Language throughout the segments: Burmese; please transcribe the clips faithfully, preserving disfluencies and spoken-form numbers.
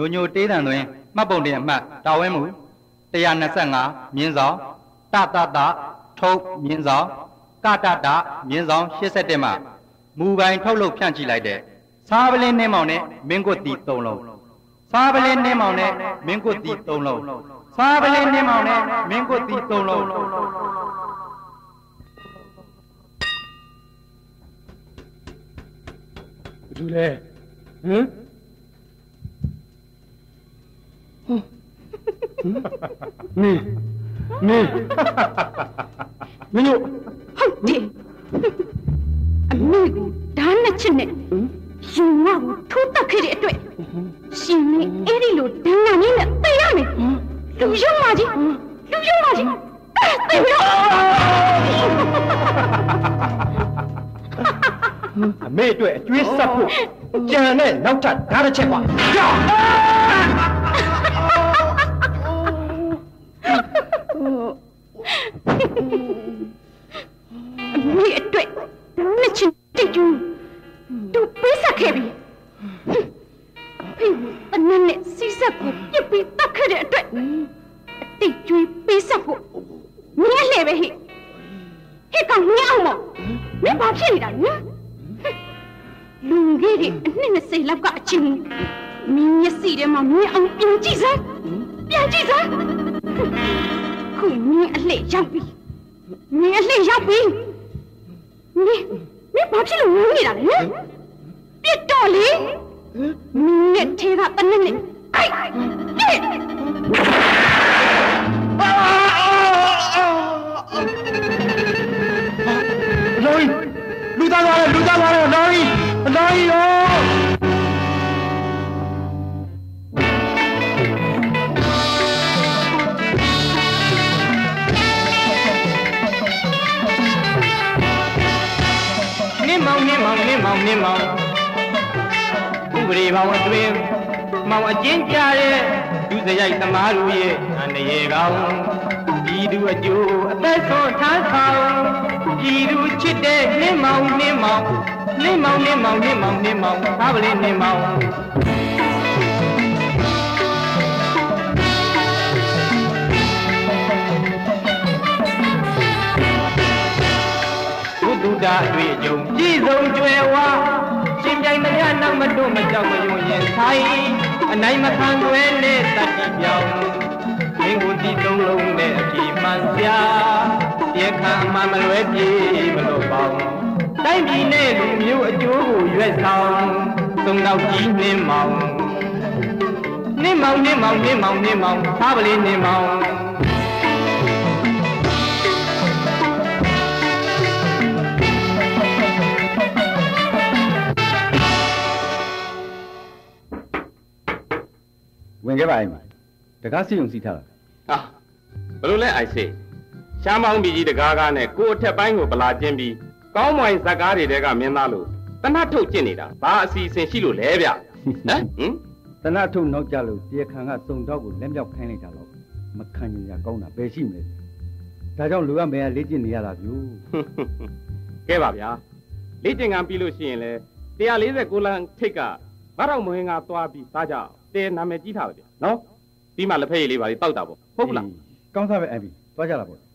လူညိုတေးတံတွင်မှတ်ပုံတင်အမှတ်တာဝဲမှုone twenty-fiveမြင်းဆောင်တတတထုတ်မြင်းဆောင်ကတတမြင်းဆောင်eighty-oneမှာမူပိုင်ထုတ်လုပ်ဖြန့်ချိလိုက်တဲ့စားပလင်းနှင်းမောင်နဲ့မင်းကွတ်တီthreeလုံးစားပလင်းနှင်းမောင်နဲ့မင်းကွတ်တီthreeလုံးစားပလင်းနှင်းမောင်နဲ့မင်းကွတ်တီthreeလုံးဘူးလေဟမ်မင်းမင်းမင်းတို့ဟုတ်တယ်အမေကိုဓာတ်နဲ့ချစ်နဲ့ရှင်ငါ့ကိုထိုးတက်ခဲ့တဲ့အတွက်ရှင်မင်းအဲ့ဒီလိုဒဏ်ငါနည်းနဲ့သိရမယ်လူရုံးမကြီးလူရုံးမကြီးသိပြီတော့အမေအတွက်အကျွေးဆက်ဖို့ကြံနဲ့နောက်ထပ်ဓာတ်တစ်ချက်ပါအမေအတွက်နှစ်ချင်တိတ်ကျူသူပေးဆက်ခဲ့ပြီအဖေအနည်းနဲ့စီးဆက်ကိုပြစ်ပြီးတက်ခဲ့တဲ့အတွက်အတိတ်ကျွေးပေးဆက်ဖို့မြဲလေပဲဟိဟိကောင်မြဲအောင်မမင်းဘာဖြစ်နေတာလဲလူကြီးတွေအနှစ်twentyလောက်ကအချင်းမင်းမျက်စိထဲမှာမြင်အောင်ပြန်ကြည့်စမ်းပြန်ကြည့်စမ်းခုမင်းအလှည့်ရောက်ပြီမင်းအလှည့်ရောက်ပြီမင်းမင်းဘာဖြစ်လို့ငိုနေတာလဲပြစ်တော့လေမင်းနဲ့ထဲကတနည်းနဲ့အိုက်ပြစ်လော်လူသားလာတယ်လူသားလာတယ်လော်လော်ရောနင်းမောင်နင်းမောင်နင်းမောင်နင်းမောင်ဥပဒေဘောင်အတွင်းမောင်အကျဉ်းကြတဲ့ဒုစရိုက်သမားတို့ရဲ့အန္တရာယ်ကောင်ပြည်သူအကျိုးအသက်ဆုံးထားဆောင်ပြည်သူချစ်တဲ့နင်းမောင်နင်းမောင်နင်းမောင်နင်းမောင်နင်းမောင်နင်းမောင်သားပလင်းနင်းမောင်ဒုတာအတွေ့အကြုံကြည်ဆုံးကျွယ်ဝရှင်ပြိုင်မရနောက်မတို့မကြောက်မယုံရင်ဆိုင်အနိုင်မခံွယ်နဲ့တတိပြောင်းမင်းကိုဒီသုံးလုံးနဲ့အပြေမှန်စရာပြေခံမှမလွဲပြေမလို့ပေါင်းတိုင်းပြည်နဲ့လူမျိုးအကျိုးကိုရွက်ဆောင်သုံးတော့ကြီးနှင်းမောင်နှင်းမောင်နှင်းမောင်နှင်းမောင်နှင်းမောင်သားပလင်းနှင်းမောင်ဝင်ခဲ့ပါအိမ်တကားစီုံစီထားတာဟာဘလို့လဲအိုက်စေရှားမောင်းပြည်ကြီးတကားကားနဲ့ကိုအထက်ပိုင်းကိုဗလာကျင်းပြီးကောင်းမွန်ဇက်ကားတွေတဲကမင်းသားလို့တနတ်ထုတ်ကျင့်နေတာဘာအစီအစဉ်ရှိလို့လဲဗျဟမ်ဟင်တနတ်ထုတ်နောက်ကြလို့တရားခံကစုံတော့ကိုလက်မြောက်ခိုင်းလိုက်တာတော့မခံရင်ရကောင်းတာဘယ်ရှိမလဲဒါကြောင့်လူကမဲလေ့ကျင့်နေရတာဗျို့ကဲပါဗျာလေ့ကျင့်ကံပြီးလို့ရှိရင်လေone forty-nineလမ်းထိတ်ကဘာတော့မဝင်ကသွားပြီးသားကြတဲနာမည်ကြီးထားပါဗျာနော်ပြီးမှလက်ဖက်ရည်လေးပါလေးတောက်တာပေါ့ဟုတ်ဘူးလားကောင်းစားပဲအမ်ဘီသွားကြတာပေါ့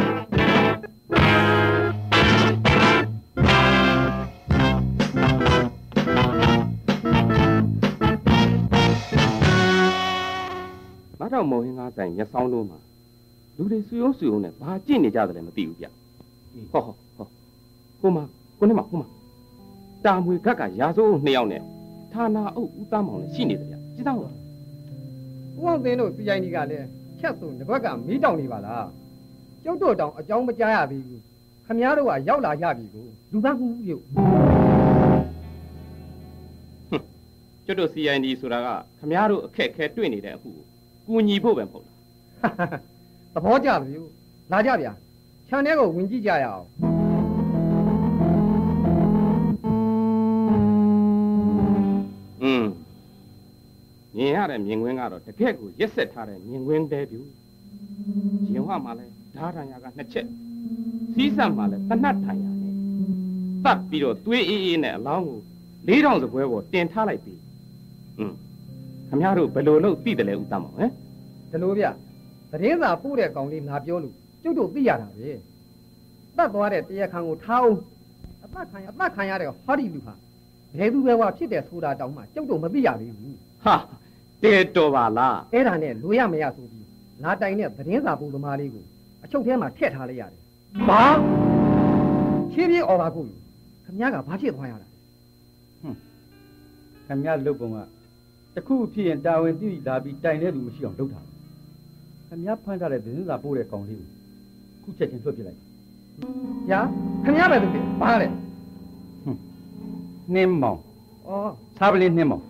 ဘာတော့မဝင်ကဆိုင်မျက်စောင်းလုံးမှာလူတွေစုယုံစုယုံနဲ့ဘာကြည့်နေကြတယ်လဲမသိဘူးဗျဟောဟောဟောကိုမကိုနေမကိုမတာမွေခက်ကရာစိုးနှစ်ယောက်နဲ့ဌာနာအုပ်ဦးသားမောင်လည်းရှိနေတယ်ဗျကြည့်တော့ဦးအောင်သိန်းတို့စီအိုင်ဒီကလည်းချက်စုံတစ်ဘက်ကမီးတောင်နေပါလားကျုပ်တို့တောင်အကြောင်းမကြားရသေးဘူးခမည်းတော်ကရောက်လာရပြီကိုလူသားမှုပြုတ်ကျွတ်တို့ စီ အိုင် ဒီ ဆိုတာကခမည်းတော်အခက်ခဲတွေ့နေတဲ့အမှုကိုကူညီဖို့ပဲမဟုတ်လားသဘောကျပြီလာကြဗျာခြံထဲကိုဝင်ကြည့်ကြရအောင်อืมမြင်ရတဲ့မြင်ကွင်းကတော့တကယ့်ကိုရက်ဆက်ထားတဲ့မြင်ကွင်းပဲပြူရင်ဝမှာလဲဓာတ်ထံရကနှစ်ချက်စီးစပ်မှာလဲတနတ်ထံရနဲ့တတ်ပြီးတော့သွေးအေးအေးနဲ့အလောင်းကိုလေးတောင်စပွဲပေါ်တင်ထားလိုက်ပြီอืมခခမရတို့ဘယ်လိုလုပ်သိတယ်လဲဦးသားမောင်ဟမ်ဒီလိုဗျသတင်းစာပို့တဲ့ကောင်လေးလာပြောလို့ကျုပ်တို့သိရတာပဲတတ်သွားတဲ့တရားခံကိုထားအောင်အသက်ခံရအသက်ခံရတဲ့ဟောဒီလူဟာဘယ်သူပဲဝါဖြစ်တယ်ဆိုတာတောင်မှကျုပ်တို့မသိရသေးဘူးဟာတဲတော်ပါလားအဲ့ဒါနဲ့လိုရမရဆိုပြီးလာတိုင်တဲ့သတင်းစာပို့သမားလေးကိုအချုပ်ထဲမှာထည့်ထားလိုက်ရတယ်ဘာဖြည်းဖြည်းအော်ပါကိုခင်ဗျားကဘာဖြစ်သွားရတာဟွန်းခင်ဗျားလုပ်ပုံကတခုဖြစ်ရင်တာဝန်သိလာပြီးတိုင်တဲ့သူမရှိအောင်လုပ်တာခင်ဗျားဖမ်းထားတဲ့သတင်းစာပို့တဲ့ကောင်လေးကိုခုချက်ချင်းလွှတ်ပြလိုက်ညာခင်ဗျားပဲသူဘာလဲဟွန်းနှင်းမောင်ဩစားပလင်းနှင်းမောင်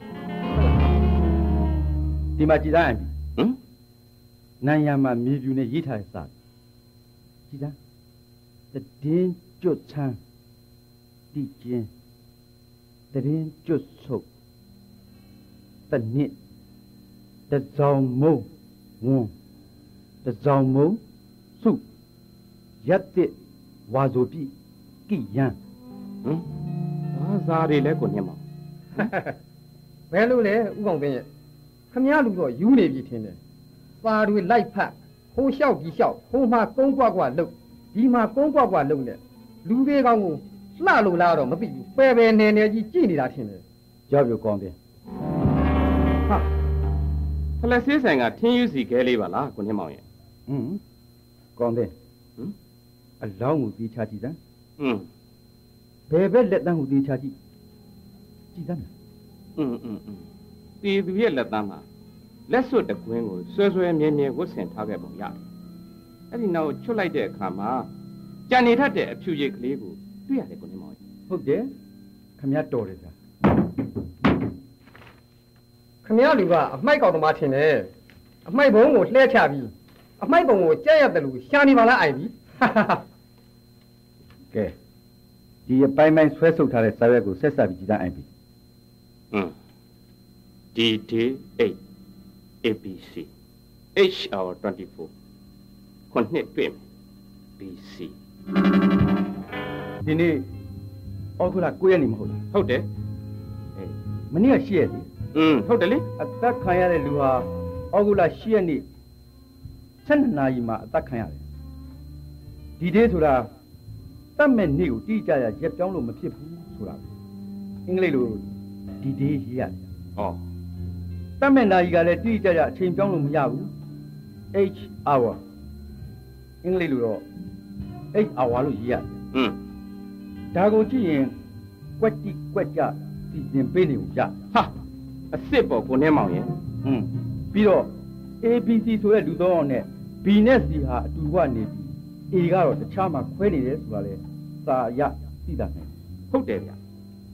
ဒီမှာကြည်သားအန်ပြီဟမ်နိုင်ရမှာမြေပြူနဲ့ရေးထားတဲ့စာကြည်သားတည်င်းကျွတ်ချမ်းတိကျင်းတည်င်းကျွတ်ဆုပ်တနစ်တစောင်းမုံဝွန်းတစောင်းမုံစုရက်တစ်ဝါဇိုပြီကိယံဟမ်ဘာစားတွေလဲကိုညက်မောင်ဘယ်လိုလဲဥကောင်သိရဲ့ခင်ဗျားလူတော့ယူနေပြီထင်တယ်ပါတွေလိုက်ဖတ်ဟိုလျှောက်ဒီလျှောက်ဟိုမှာကုန်းကွက်ကွက်လှုပ်ဒီမှာကုန်းကွက်ကွက်လှုပ်နေလူတွေကောင်ကိုလှလို့လားတော့မသိဘူးပယ်ပယ်နေနေကြီးကြည့်နေတာထင်တယ်ရောက်ပြကောင်းတယ်ဟာဖလက်ဆေးဆိုင်ကထင်းယူစီခဲလေးပါလားကိုညက်မောင်ရဲ့ဟွန်းကောင်းတယ်ဟမ်အလောင်းကိုသိချကြည့်စမ်းอืมဘယ်ဘက်လက်တန်းကိုသိချကြည့်ကြည့်စမ်းอืมอืมอืมတီသူရဲ့လက်သားမှာလက်စွပ်တကွင်းကိုဆွဲဆွဲမြဲမြဲဝတ်ဆင်ထားခဲ့ပုံရတယ်အဲ့ဒီနောက်ချွတ်လိုက်တဲ့အခါမှာကြံနေထက်တဲ့အဖြူရိပ်ကလေးကိုတွေ့ရတယ်ကိုညက်မောင်ရဲ့ဟုတ်တယ်ခမရတော်တယ်ဗျာခင်ဗျားလူကအမိုက်ကောင်သမားထင်တယ်အမိုက်ဘုံကိုလှဲချပြီးအမိုက်ဘုံကိုကြက်ရတယ်လို့ရှာနေပါလားအိုင်ပြီကဲဒီအပိုင်းပိုင်းဆွဲဆုပ်ထားတဲ့စာရွက်ကိုဆက်ဆက်ပြီးကြည်သားအိုင်ပြီอืม D D eight A B C H hour twenty-four ခုနှစ်တွေ့မယ် B C ဒီနေ့ဩဂုတ်လ၉ရက်နေ့မဟုတ်လားဟုတ်တယ်အေးမနေ့က၈ရက်လေอืมဟုတ်တယ်လေအသက်ခံရတဲ့လူဟာဩဂုတ်လ၈ရက်နေ့၁၂နာရီမှာအသက်ခံရတယ်ဒီဒေးဆိုတာတတ်မဲ့နေ့ကိုတိကျရရက်ပြောင်းလို့မဖြစ်ဘူးဆိုတာအင်္ဂလိပ်လိုဒီဒေးရေးရတယ်ဩတတ်မဲ့နာရီကလည်းတိကျကျအချိန်ပြောင်းလို့မရဘူး H hour အင်္ဂလိပ်လိုတော့ H hour လို့ရေးရတယ်อืมဒါကိုကြည့်ရင်ကွက်တိကွက်ကြစီစဉ်ပေးနေကိုကြဟာအစ်စ်ပေါ့ကိုနေမောင်ရဲ့ဟွန်းပြီးတော့ A B C ဆိုတဲ့လူသုံးအောင်နဲ့ B နဲ့ C ဟာအတူကနေပြီး A ကတော့တခြားမှာခွဲနေတယ်ဆိုတာလေစာရသိတာနဲ့ဟုတ်တယ်ဗျာ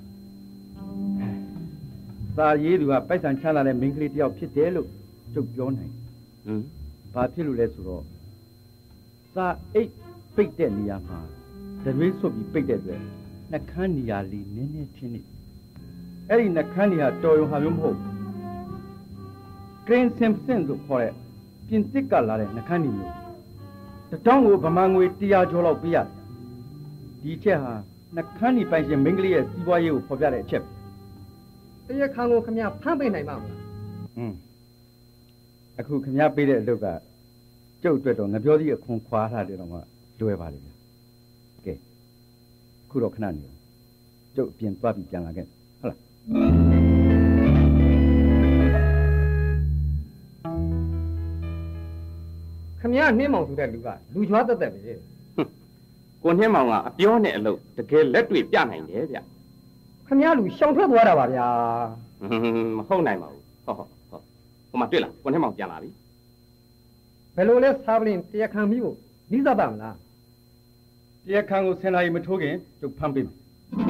စာရေးသူကပိုက်ဆံချလာတဲ့မိန်းကလေးတယောက်ဖြစ်တယ်လို့ကျုပ်ပြောနိုင်อืมဘာဖြစ်လို့လဲဆိုတော့စာအိတ်ပိတ်တဲ့နေရာမှာတရွေးဆွတ်ပြီးပိတ်တဲ့အတွက်နှကန်းနေရာလေးနည်းနည်းထင်းနေအဲ့ဒီနှကန်းနေရာတော်ရုံဟာမျိုးမဟုတ်ဂရင်းဆင်ဆင်လို့ခေါ်တဲ့ပြင်သစ်ကလာတဲ့နှကန်းနေမျိုးတတောင်းကိုဗမာငွေတရာကျော်လောက်ပေးရတယ်ဒီချက်ဟာနှကန်းနေပိုင်ရှင်မိန်းကလေးရဲ့စီးပွားရေးကိုဖော်ပြတဲ့အချက်တရားခံကိုခင်ဗျားဖမ်းပေးနိုင်မှာမလားอืมအခုခင်ဗျားပေးတဲ့အလုပ်ကကျုပ်အတွက်တော့ငပြောသည့်အခွန်ခွာထားတယ်တော့မှလွယ်ပါလေဗျာကဲခုတော့ခဏနေကျုပ်အပြင်သွားပြီးပြန်လာခဲ့ဟုတ်လားခင်ဗျားနှင်းမောင်ဆိုတဲ့လူကလူကြွားသက်သက်ပဲကိုနေမောင်ကအပြောနဲ့အလုပ်တကယ်လက်တွေ့ပြနိုင်တယ်ဗျာခင်ဗျားလူရှောင်ထွက်သွားတာပါဗျာဟွန်းမဟုတ်နိုင်ပါဘူးဟုတ်ဟုတ်ဟုတ်ဟိုမှာတွေ့လားကိုနေမောင်ပြန်လာပြီဘယ်လိုလဲစားပလင်းတရားခံပြီးဖို့နိစ္စပါမလားတရားခံကိုဆင်လာရီမထိုးခင်ကျုပ်ဖမ်းပေးမယ်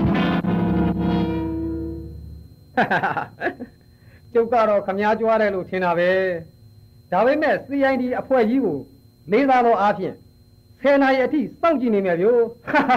ကျုပ်ကတော့ခင်ဗျားကြွားတယ်လို့ထင်တာပဲဒါပေမဲ့ C I D အဖွဲ့ကြီးကိုလေးစားသောအားဖြင့်ဆယ်နာရီအထိစောင့်ကြည့်နေမယ်ဗျို့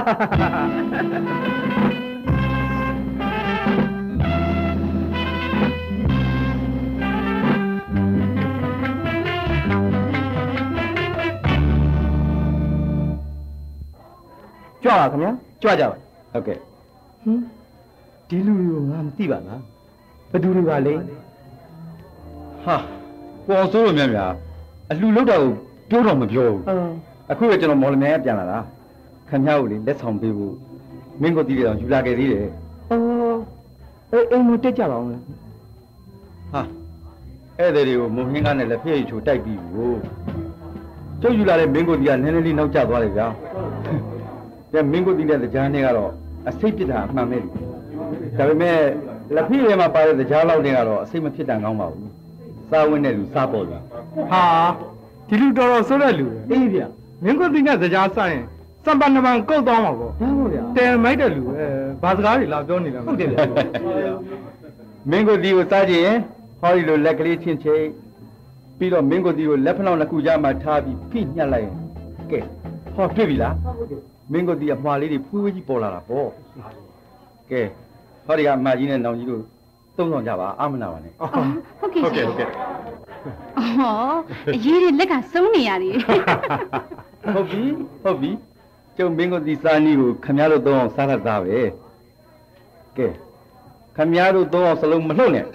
ကြွပါခင်ဗျာကြွကြပါဟုတ်ကဲ့ဟင်ဒီလူတွေကိုငါမသိပါလားဘယ်သူတွေပါလဲ哈，光说了咩咩？路路都标到没标？嗯，啊，可是ကျွန်တော်မော်လမြိုင်ကပြန်လာတာခင်ဗျားကိုလေလက်ဆောင်ပေးဖို့မင်းကိုတီးတယ်တော့ယူလာခဲ့သေးတယ်။အော်အေးအိမ်မတက်ကြပါအောင်လေ။ဟာအဲ့ဒီတွေကိုမုံဟင်းကားနဲ့လက်ဖက်ရည်ချိုတိုက်ပြီးဘူး။ကျုပ်ယူလာတဲ့မင်းကိုတီးကနည်းနည်းလေးနောက်ကျသွားတယ်ဗျာ။ဒါမင်းကိုတီးတဲ့ကြားနဲ့ကတော့အစိတ်ပြစ်တာအမှန်ပဲ။ဒါပေမဲ့လက်ဖက်ရည်မှာပါတဲ့ကြားလောက်နဲ့ကတော့အစိတ်မဖြစ်တန်ကောင်းပါဘူး။စားဝင်းတဲ့လူစားပေါ်တယ်။ဟာဒီလူတော်တော်ဆိုးတဲ့လူအေးဗျာမင်းကိုတီးနဲ့ကြားဆိုင်စံပါနမန်ကုတ်သွားမှာပေါ့ဟုတ်ဗျာတယ်မိုက်တဲ့လူအဲဘာစကားတွေလာပြောနေလားဟုတ်တယ်ဗျာမင်းကိုတီးကိုစားကြည့်ရင်ဟောဒီလိုလက်ကလေးချင်းချင်းပြီးတော့မင်းကိုတီးကိုလက်ဖလောက်နှစ်ခုကြားမှာထားပြီးဖိညှက်လိုက်ရင်ကဲဟောတွေ့ပြီလားဟုတ်ကဲ့မင်းကိုတီးအမှားလေးတွေဖွေးဖွေးကြီးပေါ်လာတာပေါ့ကဲဟောဒီကအမကြီးနဲ့နောင်ကြီးတို့သုံးဆောင်ကြပါအာမနာပါနဲ့ဟုတ်ကဲ့ဟုတ်ကဲ့ဟုတ်ကဲ့အော်အရေးတွေလက်ကစုံးနေရတယ်ဟုတ်ပြီဟုတ်ပြီကျုံမင်းကိုဒီစားနီးကိုခမည်းတော်သုံးအောင်စားရတာပဲကဲခမည်းတော်သုံးအောင်စလုံးမလှုပ်နဲ့ဟွ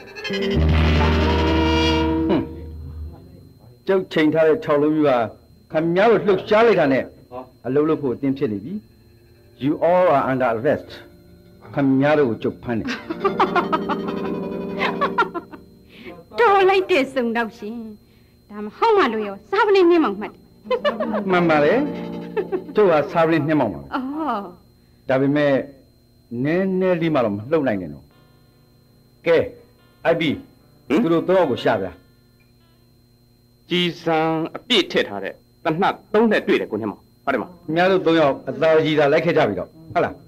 န်းကျုပ်ချိန်ထားတဲ့ခြောက်လုံးကြီးကခမည်းတော်လှုပ်ရှားလိုက်တာနဲ့အလုံးလို့ဖို့အတင်းဖြစ်နေပြီ You all are under arrest ခမည်းတော်ကိုကျုပ်ဖမ်းတယ်တော်လိုက်တဲ့စုံတော့ရှင်ဒါမဟုတ်မှလို့ရောစားပလင်းနှင်းမောင်မှတ်မှန်ပါလေကျုပ်ကစားပလင်းနှင်းမောင်ပါအော်ဒါပေမဲ့နည်းနည်းလေးမှတော့မလှုပ်နိုင်နဲ့တော့ကဲအိုက်ပြီသူတို့တော့ကိုရှာပြကြီးစံအပြည့်ထည့်ထားတဲ့တနတ်သုံးနဲ့တွေ့တယ်ကိုနှင်းမောင်ဟုတ်တယ်မခင်ဗျားတို့သုံးယောက်အသာကြီးသာလိုက်ခဲ့ကြပြီတော့ဟုတ်လား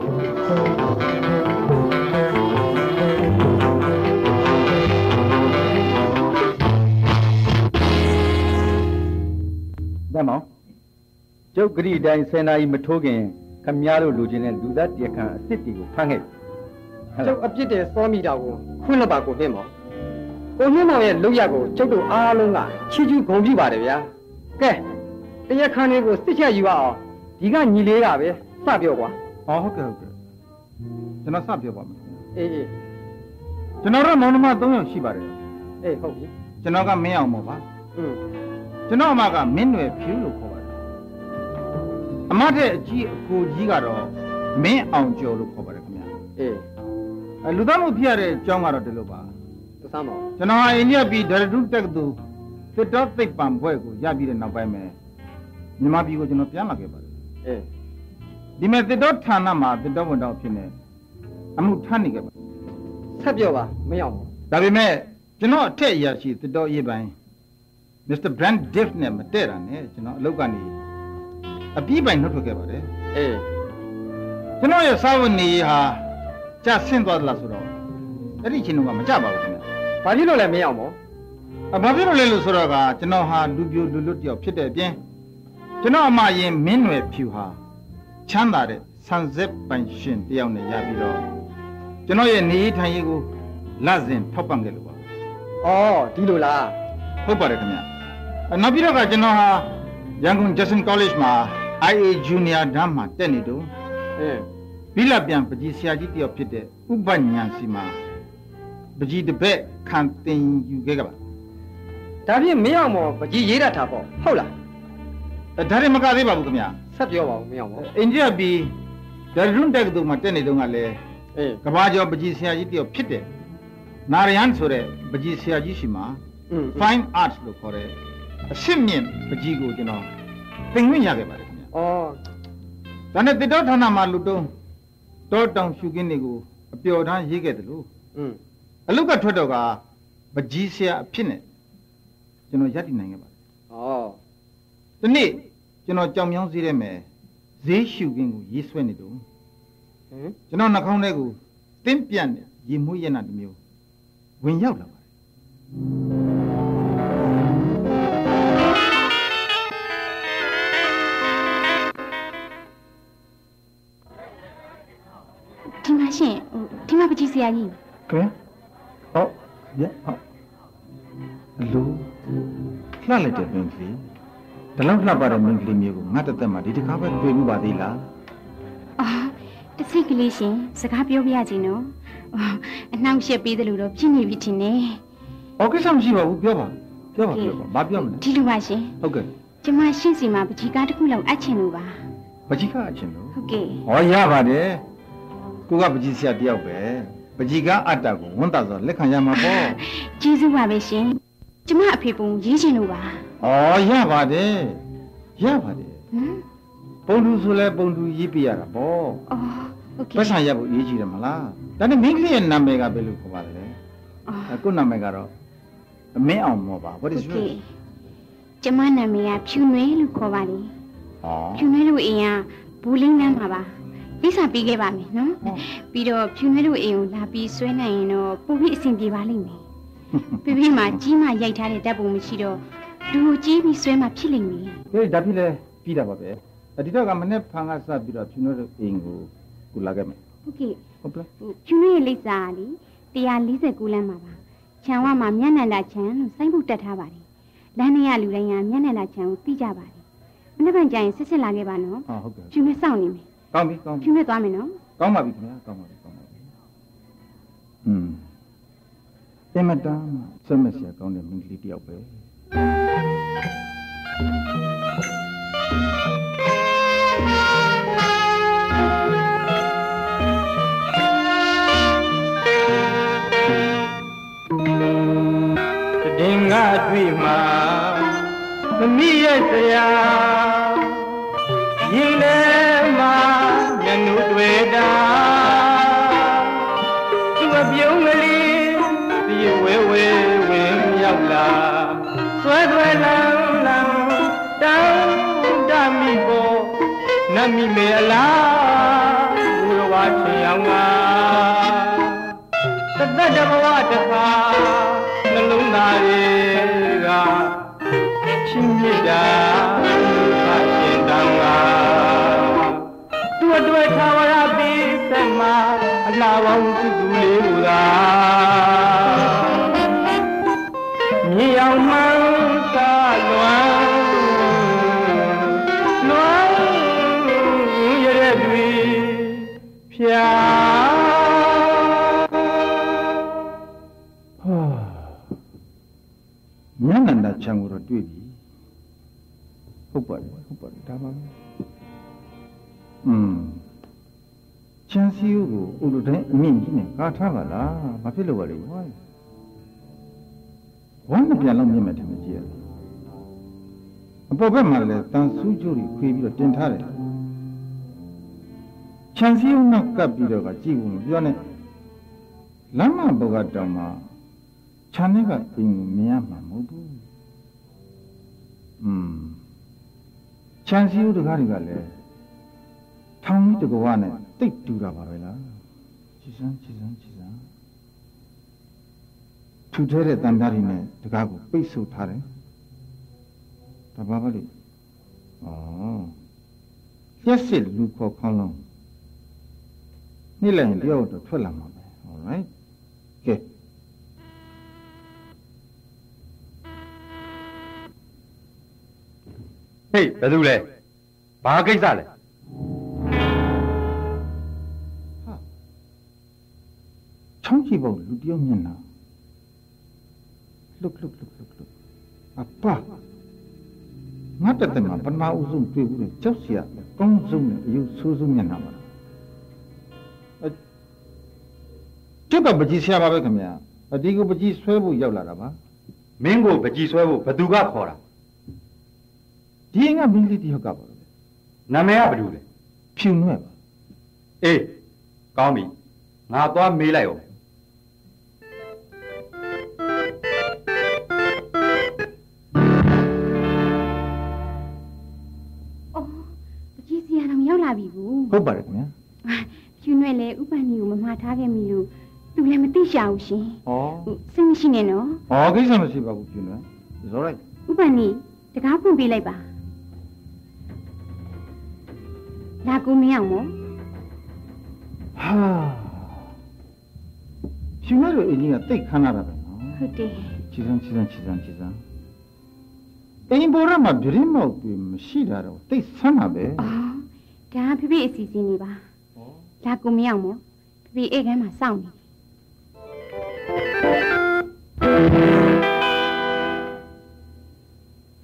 ဒါမောင်ကျုပ်ဂရိတိုင်းဆယ်နာရီမထိုးခင်ခမည်းတော်လူချင်းနဲ့လူသားတရခံအစ်စ်တီကိုဖမ်းခဲ့ကျုပ်အပြစ်တဲ့စောမိတာကိုခွင့်လွှတ်ပါကိုနှင်းမောင်ကိုနှင်းမောင်ရဲ့လုပ်ရကိုကျုပ်တို့အားလုံးကချီးကျူးဂုဏ်ပြုပါတယ်ဗျာကဲတရားခံတွေကိုစစ်ချက်ယူအောင်ဒီကညီလေးကပဲစပြောကွာဟောဟုတ်ကဲ့ဟုတ်ကဲ့ကျွန်တော်စပြောပါမယ်အေးအေးကျွန်တော်တို့မောင်နှမသုံးယောက်ရှိပါတယ်အေးဟုတ်ပြီကျွန်တော်ကမင်းအောင်ပေါ့ပါอืมကျွန်တော်အမကမင်းနွယ်ဖြူလို့ခေါ်ပါတယ်အမတဲ့အကြီးအကိုကြီးကတော့မင်းအောင်ကျော်လို့ခေါ်ပါတယ်ခင်ဗျာအေးအဲလူသားမှုဖြစ်ရတဲ့အကြောင်းကတော့ဒီလိုပါသစမ်းပါကျွန်တော်ဟာအိန္ဒိယပြည်ဒရဒုတက္ကသိုလ်သစ်တော်သိပ္ပံဘွဲ့ကိုရပြီးတဲ့နောက်ပိုင်းမှာမြန်မာပြည်ကိုကျွန်တော်ပြန်လာခဲ့ပါတယ်အေးဒီမဲ့သစ်တော်ဌာနမှာသစ်တော်ဝန်တော်ဖြစ်နေအမှုထမ်းနေခဲ့ပါဆက်ပြောပါမရောက်ဘူးဒါပေမဲ့ကျွန်တော်အထက်အရာရှိသစ်တော်ရေးပိုင်းမစ္စတာ Brand Diff နဲ့မတည့်တာနဲ့ကျွန်တော်အလုပ်ကနေအပြည့်ပိုင်နှုတ်ထွက်ခဲ့ပါတယ်အေးကျွန်တော်ရဲ့စာဝန်နေဟာကြဆင်းသွားသလားဆိုတော့အဲ့ဒီချင်းတော့မကြပါဘူးခင်ဗျာဘာဖြစ်လို့လဲမရောက်ဘူးအဘာဖြစ်လို့လဲလို့ဆိုတော့ကကျွန်တော်ဟာလူပြိုလူလွတ်တယောက်ဖြစ်တဲ့အပြင်ကျွန်တော်အမရင်မင်းနွယ်ဖြူဟာချမ်းသာတဲ့ဆန်စစ်ပိုင်ရှင်တယောက်နဲ့ရပြီးတော့ကျွန်တော်ရဲ့နေထိုင်ရေးကိုလက်စဉ်ထောက်ပံ့ခဲ့လို့ပါအော်ဒီလိုလားဟုတ်ပါတယ်ခင်ဗျာနောက်ပြီးတော့ကကျွန်တော်ဟာရန်ကုန် Jackson College မှာ I A Junior တန်းမှာတက်နေတော့အင်းဘိလပြန်ပကြီးဆရာကြီးတယောက်ဖြစ်တဲ့ဥပညာစီမှာပကြီးတပည့်ခံတင်ယူခဲ့ကြပါဒါဖြင့်မင်းအောင်မော်ပကြီးရေးရတာပေါ့ဟုတ်လားဒါတွေမကသေးပါဘူးခင်ဗျာဆက်ပြောပါဦးမင်းအောင်မော်အိန္ဒိယပြည်ဒရဒွန်တက်ကတူမှာတက်နေတော့ကလည်းအေးကဘာကျော်ပကြီးဆရာကြီးတယောက်ဖြစ်တဲ့နာရယန်ဆိုတဲ့ပကြီးဆရာကြီးရှိမှာfine arts လို့ခေါ်တဲ့အရှင်းမြင့်ပကြီးကိုကျွန်တော်သင်ခွင့်ရခဲ့ပါတယ်ခင်ဗျာ။အော်ဒါနဲ့တစ်တော်ဌာနမှာလူတုံးတောတောင်ရှုခင်းတွေကိုအပျော်တမ်းရေးခဲ့တယ်လို့อืมအလုတ်ကထွက်တော့ကပကြီးဆရာအဖြစ်နဲ့ကျွန်တော်ရပ်တည်နိုင်ခဲ့ပါတယ်။အော်ဒီနေ့ကျွန်တော်ကြောင်မြောင်းစည်းထဲမှာဈေးရှုခင်းကိုရေးဆွဲနေတော့ဟင်ကျွန်တော်နှာခေါင်းထဲကိုတင်းပြန့်တဲ့ရေမွေးရနာတစ်မျိုးဝင်ရောက်လာပါတယ်ဒီမှာရှင်ဒီမှာပကြီးဆရာကြီးခင်ဗျဟုတ်ရဟုတ်လူလှလိုက်တဲ့မင်းကလေးဒီလောက်လှပတဲ့မင်းကလေးမျိုးကိုငါတသက်မှာဒီတစ်ခါပဲတွေ့မှုပါသေးလားအာတစိတ်ကလေးရှင်စကားပြောပြရခြင်းနော်အနှောင့်အယှက်ပေးတယ်လို့တော့ဖြစ်နေပြီထင်တယ် 어, 그 참 씨발 뼈봐. 뼈봐 뼈봐. 마 뼈면. 디루바시. 오케이. 정말 신시마 부지가 듣고랑 아치누바. 부지가 아치누. 오케이. 어, 야 봐래. 그가 부지시야 띠역배. 부지가 아따고 원다서 렉한야마 보. 지수바베신. 정말 앞에 본 예진누바. 어, 야 봐래. 야 봐래. 응? 봉두술래 봉두 이비야라 보. 어, 오케이. 벌써 야고 예지래 말라. 나는 민글이의 남매가 별로 고발래. 어. 그 남매가로 매အောင်뭐 봐. What is yours? 오케이. 정말 남이야 퓨뇌로 거바리. 어. 퓨뇌로 이야 볼링난 봐봐. 비사 비게 봐매, 노? 비로 퓨뇌로 이용 라비 쇠나인노 뽑이 생기 발리네. 비비마 지마ရိုက်ထားတဲ့ဓာတ်ပုံမရှိတော့ဒူကြီးပြီးဆွဲမှဖြစ်လိမ့်မယ် 그래 답이래 비다 봐배. 디다가 맨날 방아 싸 비라 퓨너를 인고 굴라게매. ဟုတ်ကဲ့ဟုတ်လားဟိုဖြူရဲ့လိပ်စာကလေone forty-nineလမ်းမှာပါခြံဝမှာမျက်နှာတာခြံလို့စိုင်းဖို့တက်ထားပါတယ်လမ်းထဲကလူတိုင်းကမျက်နှာတာခြံကိုသိကြပါတယ်မနေ့ကကြရင်စစ်စစ်လာခဲ့ပါနော် 아,ဟုတ်ကဲ့ဖြူနဲ့စောင့်နေမယ်ကောင်းပြီကောင်းဖြူပြီနဲ့သွားမယ်နော်ကောင်းပါပြီခင်ဗျာကောင်းပါပြီကောင်းပါပြီอืมအမတန်စမက်ဆရာကောင်းတဲ့မိန်းကလေးတယောက်ပဲတင်ငါတွေ့မှာမမိရဲ့စရာရင်ထဲမှာမျက်နှာတွေ့တာသူအပြုံးကလေးဒီဝဲဝဲဝင်ရောက်လာဆွဲဆွဲလန်းလန်းတောင်းတမိပေါ်နတ်မိမေအလားဘုရားဝါချင်အောင်ကတသက်တဘဝတခါနှလုံးသားတွေကချင်းမြစ်တာဖတ်ရှင်တောင်းကသူ့အတွက်သာဝရပေးဆက်မှာအလားပေါင်းသူသူလေးဟူသာမြေအောင်မှန်းသာလွမ်းလွမ်းရတဲ့တွေဖြာညနန္ဒချံကိုတော့တွေ့ပြီဟုတ်ပါတယ်ဟုတ်ပါတယ်ဒါပါပဲอืมချမ်းစီကိုဥဒတိုင်းအမြင့်ကြီးနဲ့ကာထားပါလားဘာဖြစ်လို့ပါလဲဝိုင်းဝမ်းမပြန်လို့မြင်မယ်ထင်မကြည့်ရအပေါ်ဘက်မှာလည်းတန်ဆူးကြိုးတွေခွေပြီးတော့တင်ထားတယ်ချမ်းစီကိုနောက်ကပ်ပြီးတော့ကကြည့်ဖို့မပြောနဲ့လမ်းမဘောကတောင်မှာခြံထဲကအိမ်ကိုမြင်ရမှာမဟုတ်ဘူးอืมခြံစည်းဦးတကားတွေကလည်းထောင်ကြီးတကွာနဲ့တိတ်တူတာပါပဲလားကြည်စမ်းကြည်စမ်းကြည်စမ်းထူထဲတဲ့တန်ပြားတွေနဲ့တကားကိုပိတ်ဆို့ထားတယ်ဒါပါပါလေဩရက်စစ်လူခေါ်ခေါင်းလုံးနေ့လည်းတယောက်တော့ထွက်လာမှာပဲ all right ကဲဟေးဘယ်သူလဲဘာကိစ္စလဲဟာချောင်းကြည့်ဖို့လူတယောက်မျက်နှာလုတ်လုတ်လုတ်လုတ်လုတ်အပါငါတက်တယ်မှာပထမဦးဆုံးတွေ့ဘူးလေကြောက်စရာကောင်းဆုံးနဲ့အယုဆိုးဆုံးမျက်နှာပါလားအဲကျုပ်ကပကြီးဆရာပါပဲခင်ဗျာဒီကိုပကြီးဆွဲဖို့ရောက်လာတာပါမင်းကိုပကြီးဆွဲဖို့ဘသူကခေါ်တာဒီငါမင်းလေးတယောက်ကပါပဲနာမည်ကဘယ်သူလဲဖြူနွဲ့ပါအေးကောင်းပြီငါသွားမေးလိုက်အောင်အော်ပကြီးစီရအောင်ရောက်လာပြီဘူးဟုတ်ပါတယ်ခင်ဗျာဖြူနွဲ့လေဥပန်ကြီးကိုမမှားထားခဲ့မိလို့သူလည်းမသိရှာဘူးရှင်ဩစိတ်မရှိနဲ့နော်ဩကိစ္စမရှိပါဘူးဖြူနွဲ့ it's all right ဥပန်ကြီးတကားဖွင့်ပေးလိုက်ပါလာကူမင်းအောင်မောဟာရှင်မတို့အင်းကြီးကတိတ်ခမ်းလာတာပဲနော်ဟုတ်တယ်ချီစမ်းချီစမ်းချီစမ်းချီစမ်းအင်းဘောရမှာပြင်းမောက်ပြီးမရှိတာတော့တိတ်ဆန်းတာပဲအော်ဒါဖိဖိအစီအစဉ်နေပါလာကူမင်းအောင်မောဖိဖိအိတ်ခမ်းမှာစောင့်နေ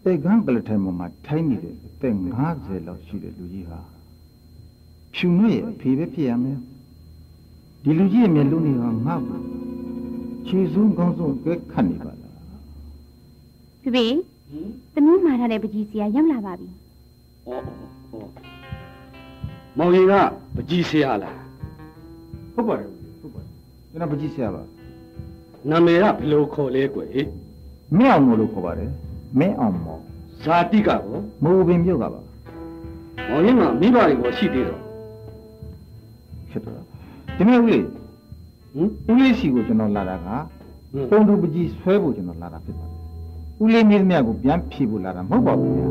တိုက်ခန်းကလထိုင်ပေါ်မှာထိုင်းနေတယ်တဲ့၅၀လောက်ရှိတဲ့လူကြီးဟာဖြူနှွဲ့ရဲ့အဖေပဲဖြစ်ရမယ်ဒီလူကြီးရဲ့မျက်လုံးတွေကငါ့ကိုခြေစုံကောင်းဆုံးကဲခတ်နေပါလားဖေဖေသမီးမှာထားတဲ့ပကြီးစရာရောက်လာပါပြီဩဩမောင်ရင်ကပကြီးဆရာလားဟုတ်ပါတယ်ဟုတ်ပါတယ်ကျွန်တော်ပကြီးဆရာပါနာမည်ကဘယ်လိုခေါ်လဲကွယ်မင်းအောင်မို့လို့ခေါ်ပါတယ်မင်းအောင်မောဇာတိကရောမိုးပင်မြုပ်ကပါမောင်ရင်ကမိဘတွေကိုရှိသေးတော့ဖြစ်တော့ဒီမဲ့ဦးလေးဟင်ဦးလေးစီကိုကျွန်တော်လာတာကပုံတူပကြီးဆွဲဖို့ကျွန်တော်လာတာဖြစ်ပါတယ်ဦးလေးမြေးမြတ်ကိုပြန်ဖြေဖို့လာတာမဟုတ်ပါဘူးဗျာ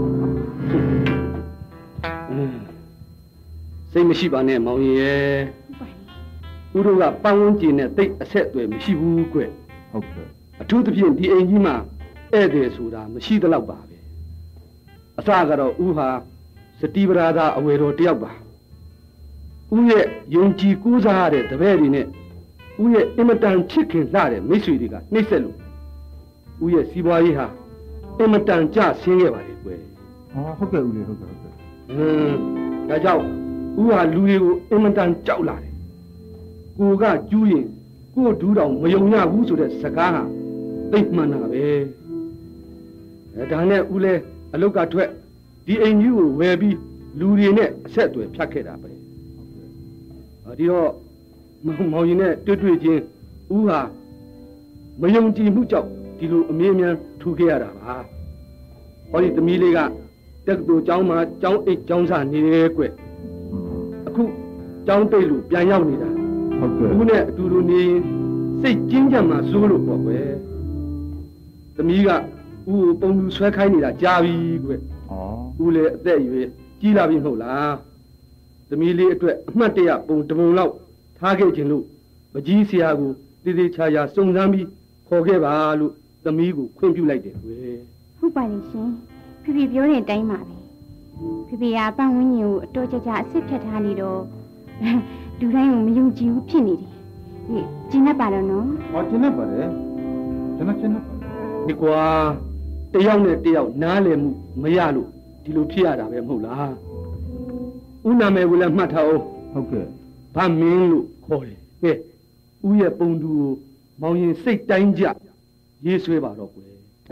စိတ်မရှိပါနဲ့မောင်ရင်ရဲ့ဦးတို့ကပတ်ဝန်းကျင်နဲ့တိတ်အဆက်အသွယ်မရှိဘူးကွဟုတ်ကဲ့အထူးသဖြင့်ဒီအိမ်ကြီးမှာဧည့်သည်ဆိုတာမရှိသလောက်ပါပဲအစကတော့ဦးဟာစတိပရာသာအဝေတော်တယောက်ပါဦးရဲ့ယုံကြည်ကိုးစားရတဲ့တပည့်တွေနဲ့ဦးရဲ့အင်မတန်ချစ်ခင်လှတဲ့မိတ်ဆွေတွေကနှိမ့်ဆက်လို့ဦးရဲ့စီးပွားရေးဟာအင်မတန်ကျဆင်းခဲ့ပါလေကွယ်ဟောဟုတ်ကဲ့ဦးလေးဟုတ်ကဲ့ဟုတ်ကဲ့ဟင်းဒါကြောင့်ဦးဟာလူတွေကိုအင်မတန်ကြောက်လာတယ်ကိုကကျူးရင်ကိုဒူးတော်မယုံရဘူးဆိုတဲ့စကားဟာသိမှန်တာပဲအဲဒါနဲ့ဦးလဲအလုတ်ကထွက်ဒီအိမ်ကြီးကိုဝယ်ပြီးလူတွေနဲ့အဆက်အသွယ်ဖြတ်ခဲ့တာပဲဒီတော့မောင်ရင်နဲ့တွေ့တွေ့ချင်းဦးဟာမယုံကြည်မှုကြောင့်ဒီလိုအမြဲတမ်းထူခဲ့ရတာပါဟောဒီသမီးလေးကတက္ကသိုလ်ကျောင်းမှာကျောင်းအိတ်ကျောင်းစာနေတယ်ကွအခုကျောင်းတိတ်လို့ပြန်ရောက်နေတာဟုတ်ကဲ့ဦးနဲ့အတူတူနေစိတ်ကျဉ်းကြံမှာစိုးလို့ပေါ့ကွယ်သမီးကဦးကိုပုံလူဆွဲခိုင်းနေတာကြားပြီကွယ်ဩဦးလည်းအသက်အရွယ်ကြီးလာပြီမဟုတ်လားသမီးလေးအတွက်အမှတ်တရပုံတပုံလောက်ထားခဲ့ခြင်းလို့ပကြီးဆရာကိုတည်တည်ချာချာစုံစမ်းပြီးခေါ်ခဲ့ပါလို့သမီးကိုခွင့်ပြုလိုက်တယ်ကွယ်ဟုတ်ပါရဲ့ရှင်ဖေဖေပြောတဲ့အတိုင်းပါပဲဖေဖေကပတ်ဝန်းကျင်ကိုအတော်ကြာကြာအစ်စ်ဖြတ်ထားနေတော့လူတိုင်းကိုမယုံကြည်ဘူးဖြစ်နေတယ်ဟေးကျင်းတတ်ပါတော့နော်ဟောကျင်းတတ်ပါတယ်ကျွန်တော်ကျင်းတတ်ပါဒီကွာတယောက်နဲ့တယောက်နားလည်မှုမရလို့ဒီလိုဖြစ်ရတာပဲမဟုတ်လားဦးနာမည်ကိုလည်းမှတ်ထားအောင်ဟုတ်ကဲ့ဗမင်းလို့ခေါ်တယ်ကဲဦးရဲ့ပုံတူကိုမောင်ရင်စိတ်တိုင်းကြရေးဆွဲပါတော့ကွယ်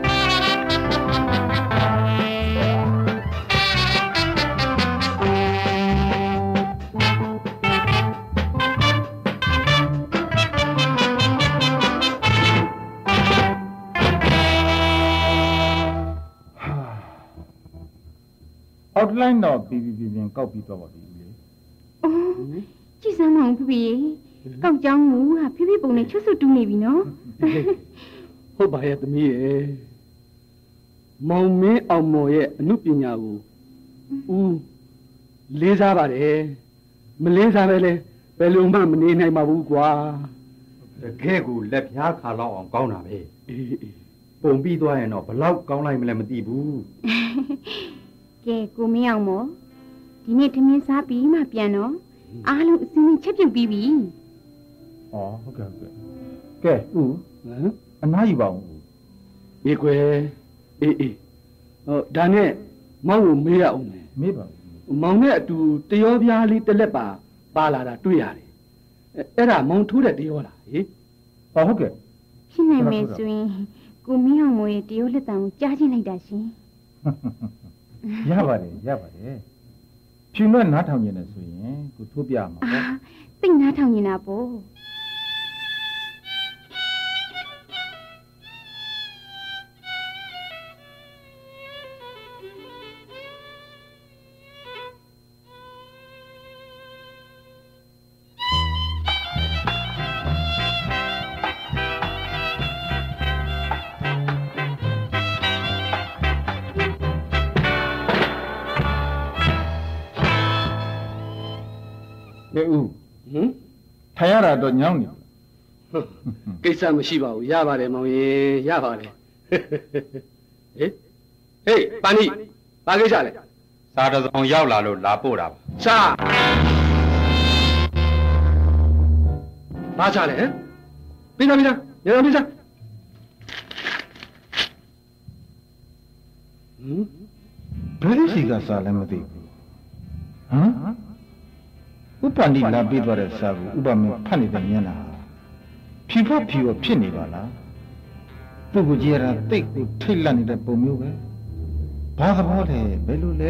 အောက်လိုင်းတော့ပြီးပြီးပြင်းကောက်ပြီးတော့ပါပြီလေအိုးကြည်စမ်းမအောင်ဖေဖေကောက်ကြောင်းကိုဟာဖေဖေပုံနဲ့ချွတ်ဆွတ်တူးနေပြီနော်ဟုတ်ပါရဲ့သမီးရဲ့မောင်မင်းအောင်မော်ရဲ့အမှုပညာကိုဦးလေးစားပါတယ်မလေးစားပဲလေဘယ်လိုမှမနေနိုင်ပါဘူးကွာတကယ်ကိုလက်ပြားခါလောက်အောင်ကောင်းတာပဲအေးအေးပုံပြီးသွားရင်တော့ဘလောက်ကောင်းလိုက်မလဲမသိဘူးကဲကိုမင်းအောင်မော်ဒီနေ့ထမင်းစားပြီးမှပြန်တော့အားလုံးအစင်းချက်ပြုတ်ပြီးပြီဩဟုတ်ကဲ့ဟုတ်ကဲ့ကဲဦးဟမ်အနားယူပါဦးအေးကွယ်အေးအေးဟောဒါနဲ့မောင်ကိုမေးရအောင်မယ်မေးပါမောင်နဲ့အတူတရောပြားလေးတစ်လက်ပါပါလာတာတွေ့ရတယ်အဲ့ဒါမောင်ထိုးတဲ့တရောလားဟေးဟောဟုတ်ကဲ့ဖြစ်နိုင်မယ်ဆိုရင်ကိုမင်းအောင်မော်ရဲ့တရောလက်တံကိုကြားချင်းလိုက်တာရှင်ရပါတယ်ရပါတယ်ဖြူနှွဲ့နားထောင်နေတယ်ဆိုရင်ကိုထိုးပြမှာပေါ့သိနားထောင်နေတာပေါ့ကဲဦးဟင်ထိုင်ရတာတော့ညောင်းနေကိစ္စမရှိပါဘူးရပါတယ်မောင်ရင်ရပါတယ်ဟေးဟေးပန်နီဘာကိစ္စလဲစာတစောင်ရောက်လာလို့လာပို့တာပါစာဘာစာလဲပြီးသားပြီးသားညောင်းပြီးသားဟဘယ်လိုစီကစားလဲမသိဘူးဟမ်ဥပနိလာပြီးသွားတဲ့စာကိုဥပမင်းဖတ်နေတဲ့မျက်နှာဖြီဖတ်ဖြီရောဖြစ်နေပါလားပုဂ္ဂိုလ်ကြီးရတာတိတ်ကိုထိတ်လန့်နေတဲ့ပုံမျိုးပဲဘာသဘောလဲဘယ်လိုလဲ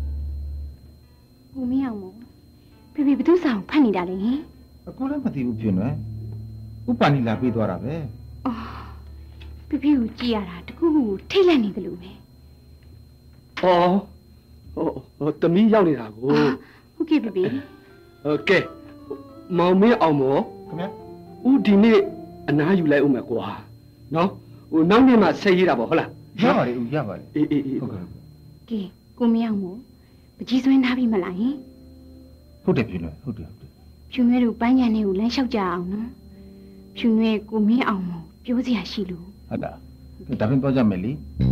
ကိုမင်းအောင်မို့ဖေဖေဘသူဆောင်ဖတ်နေတာလဲဟင်အခုလည်းမသိဘူးဖြစ်နေဥပနိလာပြီးသွားတာပဲအော်ဖေဖေကိုကြည့်ရတာတခုခုထိတ်လန့်နေတယ်လို့ပဲဩဟိုဟိုတမီးရောက်နေတာကိုဟုတ်ကဲ့ဖေဖေโอเคမောင်မင်းအောင်မောခင်ဗျဦးဒီနေ့အနားယူလိုက်ဦးမယ်ကွာနော်ဟိုနောက်နေ့မှဆက်ရေးတာပေါ့ဟုတ်လားရပါတယ်ဦးရပါတယ်အေးအေးအေးဟုတ်ကဲ့ကဲကိုမင်းအောင်မို့ပကြီးစွင်းထားပြီမလားဟင်ဟုတ်တယ်ဖြူလွယ်ဟုတ်တယ်ဟုတ်တယ်ဖြူနွဲတို့ပန်းညံလေးကိုလမ်းလျှောက်ကြအောင်နော်ဖြူနွဲကိုမင်းအောင်မို့ပြောစရာရှိလို့ဟုတ်တာဒါဖြင့်တော့ကြမယ်လေ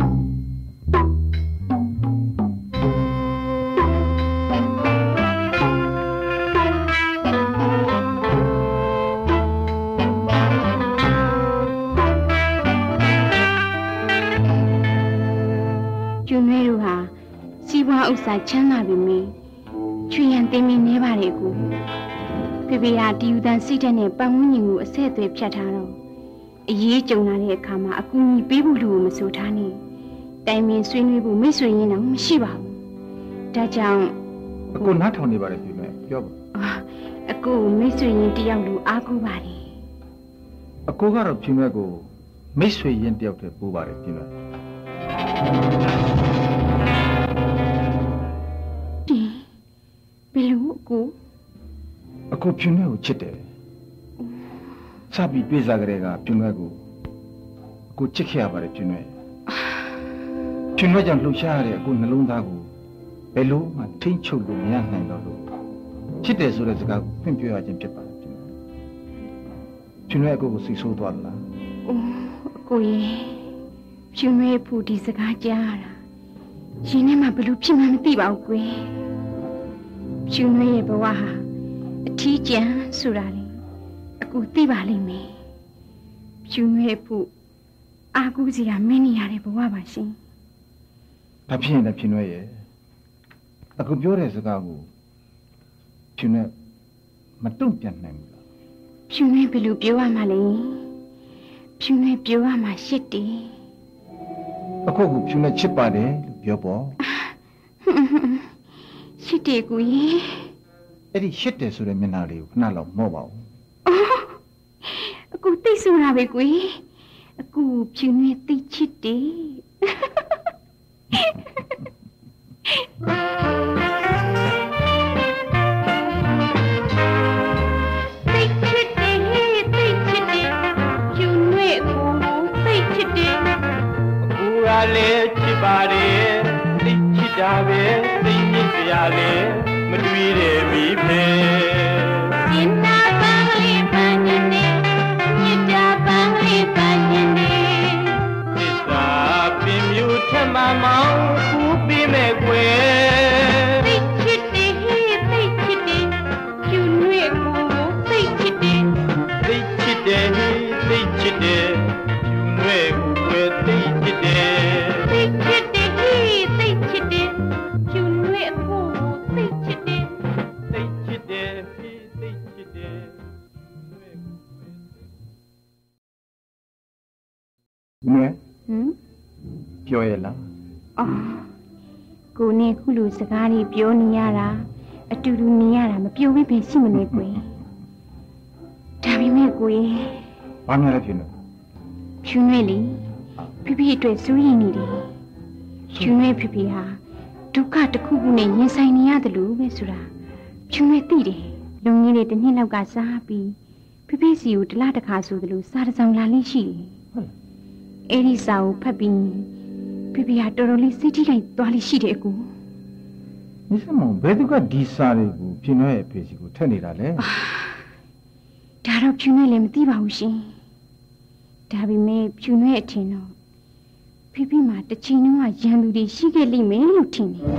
ဥစ္စာချမ်းသာပြီမင်းချွေရန်သိမင်းနေပါတယ်ကိုဖေဖေဟာဒီယူတန်စိတ်ဓာတ်နဲ့ပတ်ဝန်းကျင်ကိုအဆက်အသွယ်ဖြတ်ထားတော့အရေးကြုံလာတဲ့အခါမှာအကူအညီပေးဖို့လို့မဆိုထားနဲ့တိုင်ပင်ဆွေးနွေးဖို့မိတ်ဆွေရင်းတော့မရှိပါဘူးဒါကြောင့်အကူနားထောင်နေပါတယ်ပြမယ်ပြောပါအကူမိတ်ဆွေရင်းတယောက်လိုအားကိုးပါတယ်အကူကတော့ပြမယ်ကိုမိတ်ဆွေရင်းတယောက်တည်းပို့ပါတယ်ပြမယ်ဘယ်လိုအကူအခုဖြူနွဲကိုချစ်တယ်စပြီးတွေ့စားကြတဲ့ကဖြူနွဲကိုအခုချစ်ခဲ့ရပါတယ်ဖြူနွဲဖြူနွဲကြောင့်လှူရှားရတဲ့အခုနှလုံးသားကိုဘယ်လိုမှထိမ့်ချုပ်လို့မရနိုင်တော့လို့ချစ်တယ်ဆိုတဲ့စကားကိုဖွင့်ပြရခြင်းဖြစ်ပါတယ်ဖြူနွဲဖြူနွဲအခုကိုစိတ်ဆိုးသွားလားအိုးအကိုရေဖြူနွဲဖို့ဒီစကားကြားရတာရှင်ထဲမှာဘယ်လိုဖြစ်မှမသိပါဘူးကွယ်ဖြူနွဲရဲ့ဘဝဟာအထီးကျန်ဆိုတာလေအခုသိပါလိမ့်မယ်ဖြူနွဲဖို့အာကူစီကမင်းနေရတဲ့ဘဝပါရှင်ဘာဖြစ်ရင်လဲဖြူနွဲရဲ့အခုပြောတဲ့စကားကိုဖြူနွဲမတုံ့ပြန်နိုင်ဘူးလားဖြူနွဲဘယ်လိုပြောရမှာလဲဖြူနွဲပြောရမှာရှစ်တယ်အခုကဖြူနွဲချစ်ပါတယ်လို့ပြောပေါ့ရှစ်တယ်ကိုကြီးအဲ့ဒီရှစ်တယ်ဆိုတဲ့မျက်နှာလေးကိုခဏလောက်မော့ပါဦးအခုသိဆိုတာပဲကိုကြီးအခုဖြူနွဲသိချစ်တယ်သိချစ်တယ်သိချစ်တယ်ဖြူနွဲကိုသိချစ်တယ်အခုကလည်းချစ်ပါတယ်သိချစ်တာပဲသိမြစ်စရာလေမတွေ့တယ်ပြီဖေရှင်နာပန်းလေးပန်းနေနေမြစ်တာပန်းလေးပန်းနေနေသစ္စာပင်မျိုးထက်မှမောင်းခုပြီးမဲ့ကွယ်သိချစ်တယ်သိချစ်တယ်ဖြူနွဲကိုသိချစ်တယ်သိချစ်တယ်သိချစ်တယ်ဖြူနွဲကိုကွယ်သိချစ်တယ်သိချစ်တယ်သိချစ်တယ်ဖြူနွဲကိုသိချစ်တယ်သိချစ်တယ်သိချစ်တယ်နွဲဟမ်ပြောရလားအော်ကိုနဲ့ခုလိုစကားတွေပြောနေရတာအတူတူနေရတာမပြောဘဲပဲရှိမနေကွယ်ဒါပေမဲ့ကိုရင်ဘာများလဲဖြစ်နေဖြူနွဲလေဖိဖိအတွက်စိုးရိမ်နေတယ်ဖြူနွဲဖိဖိဟာဒုက္ခတစ်ခုခုနဲ့ရင်ဆိုင်နေရတယ်လို့ပဲဆိုတာဖြူနွဲသိတယ်လုံကြီးတဲ့တစ်နှစ်လောက်ကစားပြီးဖိဖိစီကိုတလားတစ်ခါဆိုသလိုစားတစ်စောင်လာလေးရှိတယ်အဲ့ဒီစာကိုဖတ်ပြီးဖိဖိဟာတော်တော်လေးစိတ်ထိလိုက်သွားလိရှိတယ်အကူမိစမောင်ဘယ်သူကဒီစာတွေကိုဖြူနွဲရဲ့ဖေစီကိုထက်နေတာလဲဒါတော့ဖြူနွဲလည်းမသိပါဘူးရှင်ဒါပေမဲ့ဖြူနွဲအထင်တော့ဖိဖိမှာတစ်ချိန်လုံးကရန်သူတွေရှိခဲ့လိမ့်မယ်လို့ထင်တယ်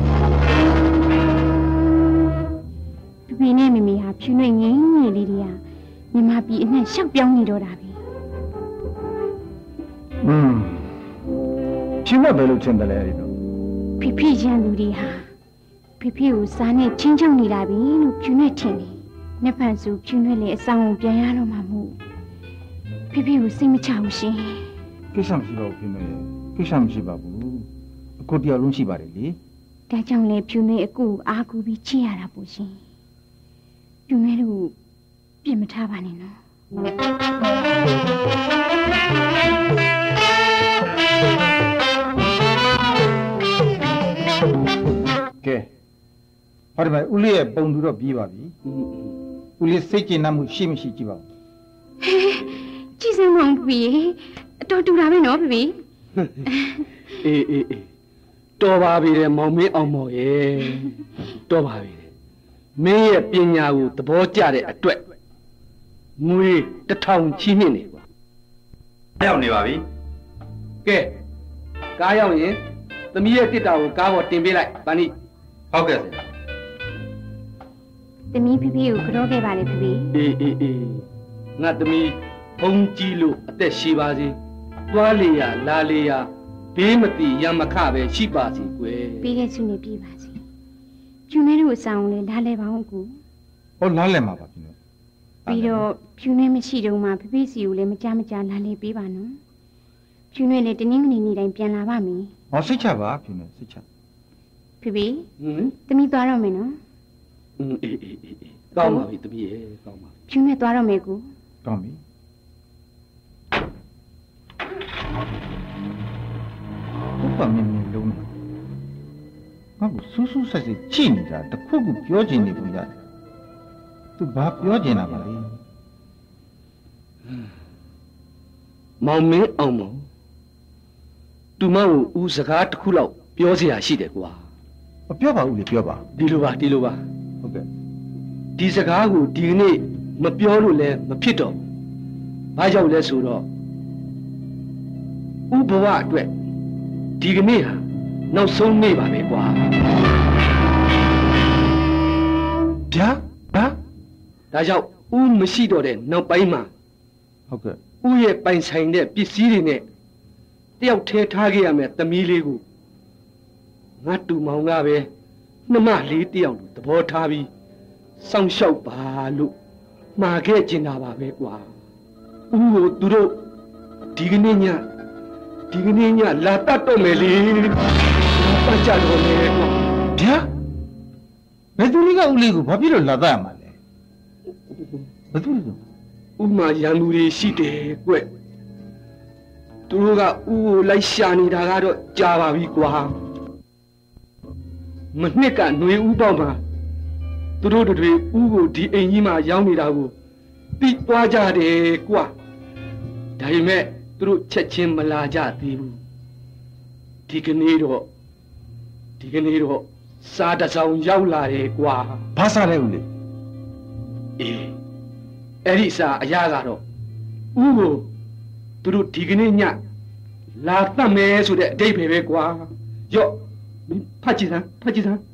ဖိဖိနဲ့မမေဟာဖြူနွဲငင်းငယ်လေးတွေကမြမပြည်အနှံ့ရှောက်ပြောင်းနေတော့တာပဲอืมဖြူနွဲဘယ်လိုထင်တယ်လဲအဲ့ဒီတော့ဖေဖေရန်သူတွေဟာဖေဖေကိုစားနဲ့ချင်းချောင်းနေလာပြီလို့ဖြူနဲ့ထင်တယ်နှစ်ဖန်စုဖြူနဲ့လေအဆောင်ကိုပြန်ရတော့မှမို့ဖေဖေကိုစိတ်မချဘူးရှင်ကိစ္စမရှိပါဘူးဖြူနဲ့ကိစ္စမရှိပါဘူးအကိုတယောက်လုံးရှိပါတယ်လေဒါကြောင့်လေဖြူနဲ့အကူအားကူပြီးချစ်ရတာပေါ့ရှင်ဖြူနဲ့တို့ပြင်မထားပါနဲ့နော်ကဲဟောဒီမှာဦးလေးရဲ့ပုံသူတော့ပြီးပါပြီဦးလေးစိတ်ကျဉ်နှံ့မှုရှိမရှိကြည့်ပါဦးကြည့်စမ်းပါဦးဖေအတော်တူတာပဲနော်ဖေအေးအေးအေးတော်ပါပြီတဲ့မောင်မင်းအောင်မော်ရဲ့တော်ပါပြီတဲ့မင်းရဲ့ပညာကိုသဘောကျတဲ့အတွက်ငွေတစ်ထောင်ချီးမြှင့်နေကွာရောက်နေပါပြီကဲကားရောက်ရင်သမီးရဲ့တစ်တာကိုကားပေါ်တင်ပေးလိုက်ဗန်နီဟုတ်ကဲ့ဆရာသမီးဖေဖေကိုကြောခဲ့ပါလေဖေဖေအေးအေးအေးငါသမီးဘုံကြီးလို့အသက်ရှိပါစေသွားလေရလာလေရဘေးမတိရမခပဲရှိပါစေကွယ်ပြီးခဲ့စုနေပြပါစေဖြူနေတို့အဆောင်လေလာလဲပါအောင်ကူဟောလာလဲမှာပါဖြူနေပြီးတော့ဖြူနေမရှိတော့မှဖေဖေစီကိုလည်းမကြမကြလာလဲပေးပါနော်ဖြူနေလေတင်းင်းငနေနေတိုင်းပြန်လာပါမယ်ဟောစိတ်ချပါဖြူနေစိတ်ချဖေဖေဟင်သမီးသွားတော့မယ်နော်อืมအေးအေးအေးကောင်းပါပြီသမီးရဲ့ကောင်းပါပြီဖြူနေသွားတော့မယ်ကူကောင်းပြီဘုပ္ပမင်းမင်းလုံးငါ့ကိုစူးစူးဆက်ဆက်ကြည့်နေတာတခုခုပြောချင်နေဘူးရတယ်သူဘာပြောချင်တာပါလဲမောင်မင်းအောင်မောင်သူမကိုဦးစကားတစ်ခုလောက်ပြောเสียရှိတယ်ကွာမပြောပါဘူးလေပြောပါဒီလိုပါဒီလိုပါဟုတ်ကဲ့ဒီစကားကိုဒီကနေ့မပြောလို့လည်းမဖြစ်တော့ဘာကြောင့်လဲဆိုတော့ဥဘဝအတွက်ဒီကနေ့ဟာနောက်ဆုံးနေ့ပါပဲကွာဗျာဟာဒါကြောင့်ဥမရှိတော့တဲ့နောက်ပိုင်းမှာဟုတ်ကဲ့ဥရဲ့ပိုင်ဆိုင်တဲ့ပစ္စည်းတွေနဲ့တယောက်ထဲထားခဲ့ရမယ်သမီးလေးကိုငါတူမောင်ကပဲနှမလေးတယောက်လိုသဘောထားပြီးစောင့်ရှောက်ပါလို့မှာခဲ့ကျင်တာပါပဲကွာဥကိုသူတို့ဒီကနေ့ညဒီကနေ့ညလာတတ်တော့မယ်လေပတ်ကြတော့မယ်ကွာဗျာဘယ်သူလေးကဦးလေးကိုဘာဖြစ်လို့လာတတ်ရမှာလဲဘယ်သူလဲဥမာရန်သူတွေရှိတယ်ကွသူတို့ကဥကိုလိုက်ရှာနေတာကတော့ကြာပါပြီကွာမနှစ်ကຫນွေဥပေါက်မှာသူတို့တွေဥကိုဒီအိမ်ကြီးမှာရောင်းနေတာကိုသိသွားကြတယ်ကွာဒါပေမဲ့သူတို့ချက်ချင်းမလာကြသေးဘူးဒီကနေ့တော့ဒီကနေ့တော့စားတဆောင်ရောက်လာတယ်ကွာဘာစားလဲဦးလေးအေးအဲ့ဒီစားအရာကတော့ဥကိုသူတို့ဒီကနေ့ညလာတတ်မယ်ဆိုတဲ့အတိတ်ပဲပဲကွာရော့ဖတ်ကြည့်စမ်းဖတ်ကြည့်စမ်း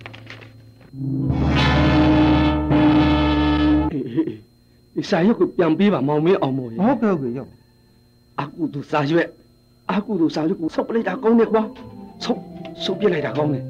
အေးအေးစာရွက်ကိုပြန်ပေးပါမောင်မင်းအောင်မော်ရေဟုတ်ကဲ့ဟုတ်ကဲ့ရော့အကူသူစာရွက်အကူသူစာရွက်ကိုဆုပ်ပလိုက်တာကောင်းတယ်ကွာဆုပ်ဆုပ်ပြလိုက်တာကောင်းတယ်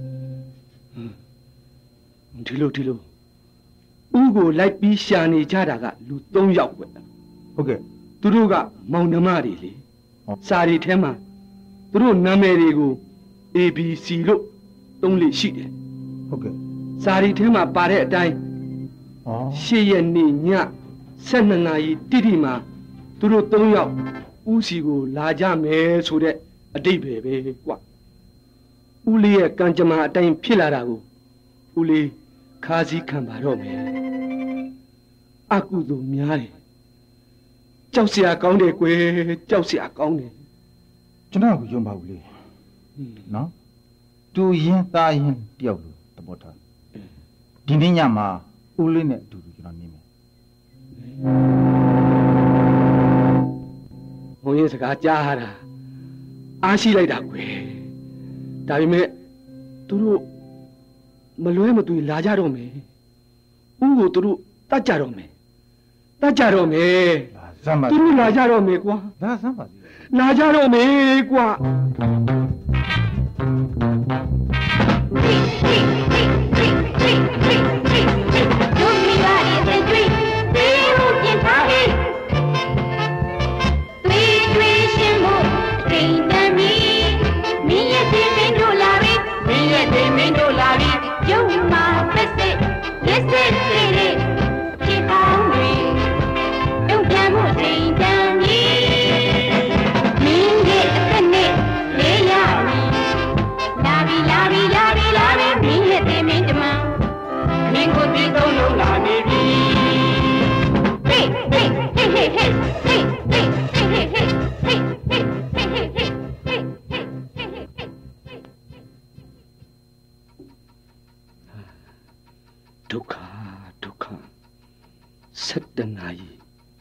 ဒီလိုဒီလိုဥကိုလိုက်ပြီးရှာနေကြတာကလူသုံးယောက်ပဲဟုတ်ကဲ့သူတို့ကမောင်နှမတွေလေစာရီထဲမှာသူတို့နာမည်တွေကို A B C လို့သုံးလေရှိတယ်ဟုတ်ကဲ့စာရီထဲမှာပါတဲ့အတိုင်းဩရှစ်ရက်နေ့ညဆယ်နှစ်နာရီတိတိမှာသူတို့သုံးယောက်ဦးစီကိုလာကြမယ်ဆိုတဲ့အတိတ်ပဲပဲကွာဦးလေးရဲ့ကံကြမ္မာအတိုင်းဖြစ်လာတာကိုဦးလေးခါးစည်းခံပါတော့မယ်အကုသို့များတယ်ကြောက်เสียကောင်းတယ်ကွယ်ကြောက်เสียကောင်းတယ်ကျွန်တော်ကယုံပါဘူးလေနော်တူရင်သားရင်တယောက်လို့သဘောထားဒီနေ့ညမှာဦးလေးနဲ့အတူတူကျွန်တော်နေမယ်ဘုန်းကြီးစကားကြားရတာအားရှိလိုက်တာကွယ်ဒါပေမဲ့သူတို့မလွဲမသွေလာကြတော့မယ်ဦးကိုသူတို့တတ်ကြတော့မယ်တတ်ကြတော့မယ်ဇမ်းပါသူတို့လာကြတော့မယ်ကွာဒါဇမ်းပါလာကြတော့မယ်ကွာ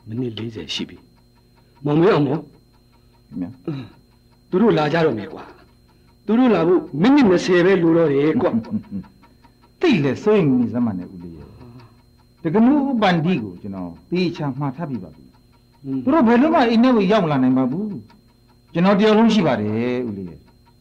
မနစ်၄၀ရှိပြီမောင်မင်းအောင်မောခင်ဗျာသူတို့လာကြတော့မယ်ကွာသူတို့လာဖို့မိနစ်၂၀ပဲလိုတော့တယ်ကွာတိတ်လေစိုးရင်မိစမ်းမနဲ့ဦးလေးရဲ့တကနူပန်ဒီကိုကျွန်တော်သေချာမှားထားပြီးပါပြီသူတို့ဘယ်လိုမှအိမ်ထဲကိုရောက်မလာနိုင်ပါဘူးကျွန်တော်တရားလုံးရှိပါတယ်ဦးလေးရဲ့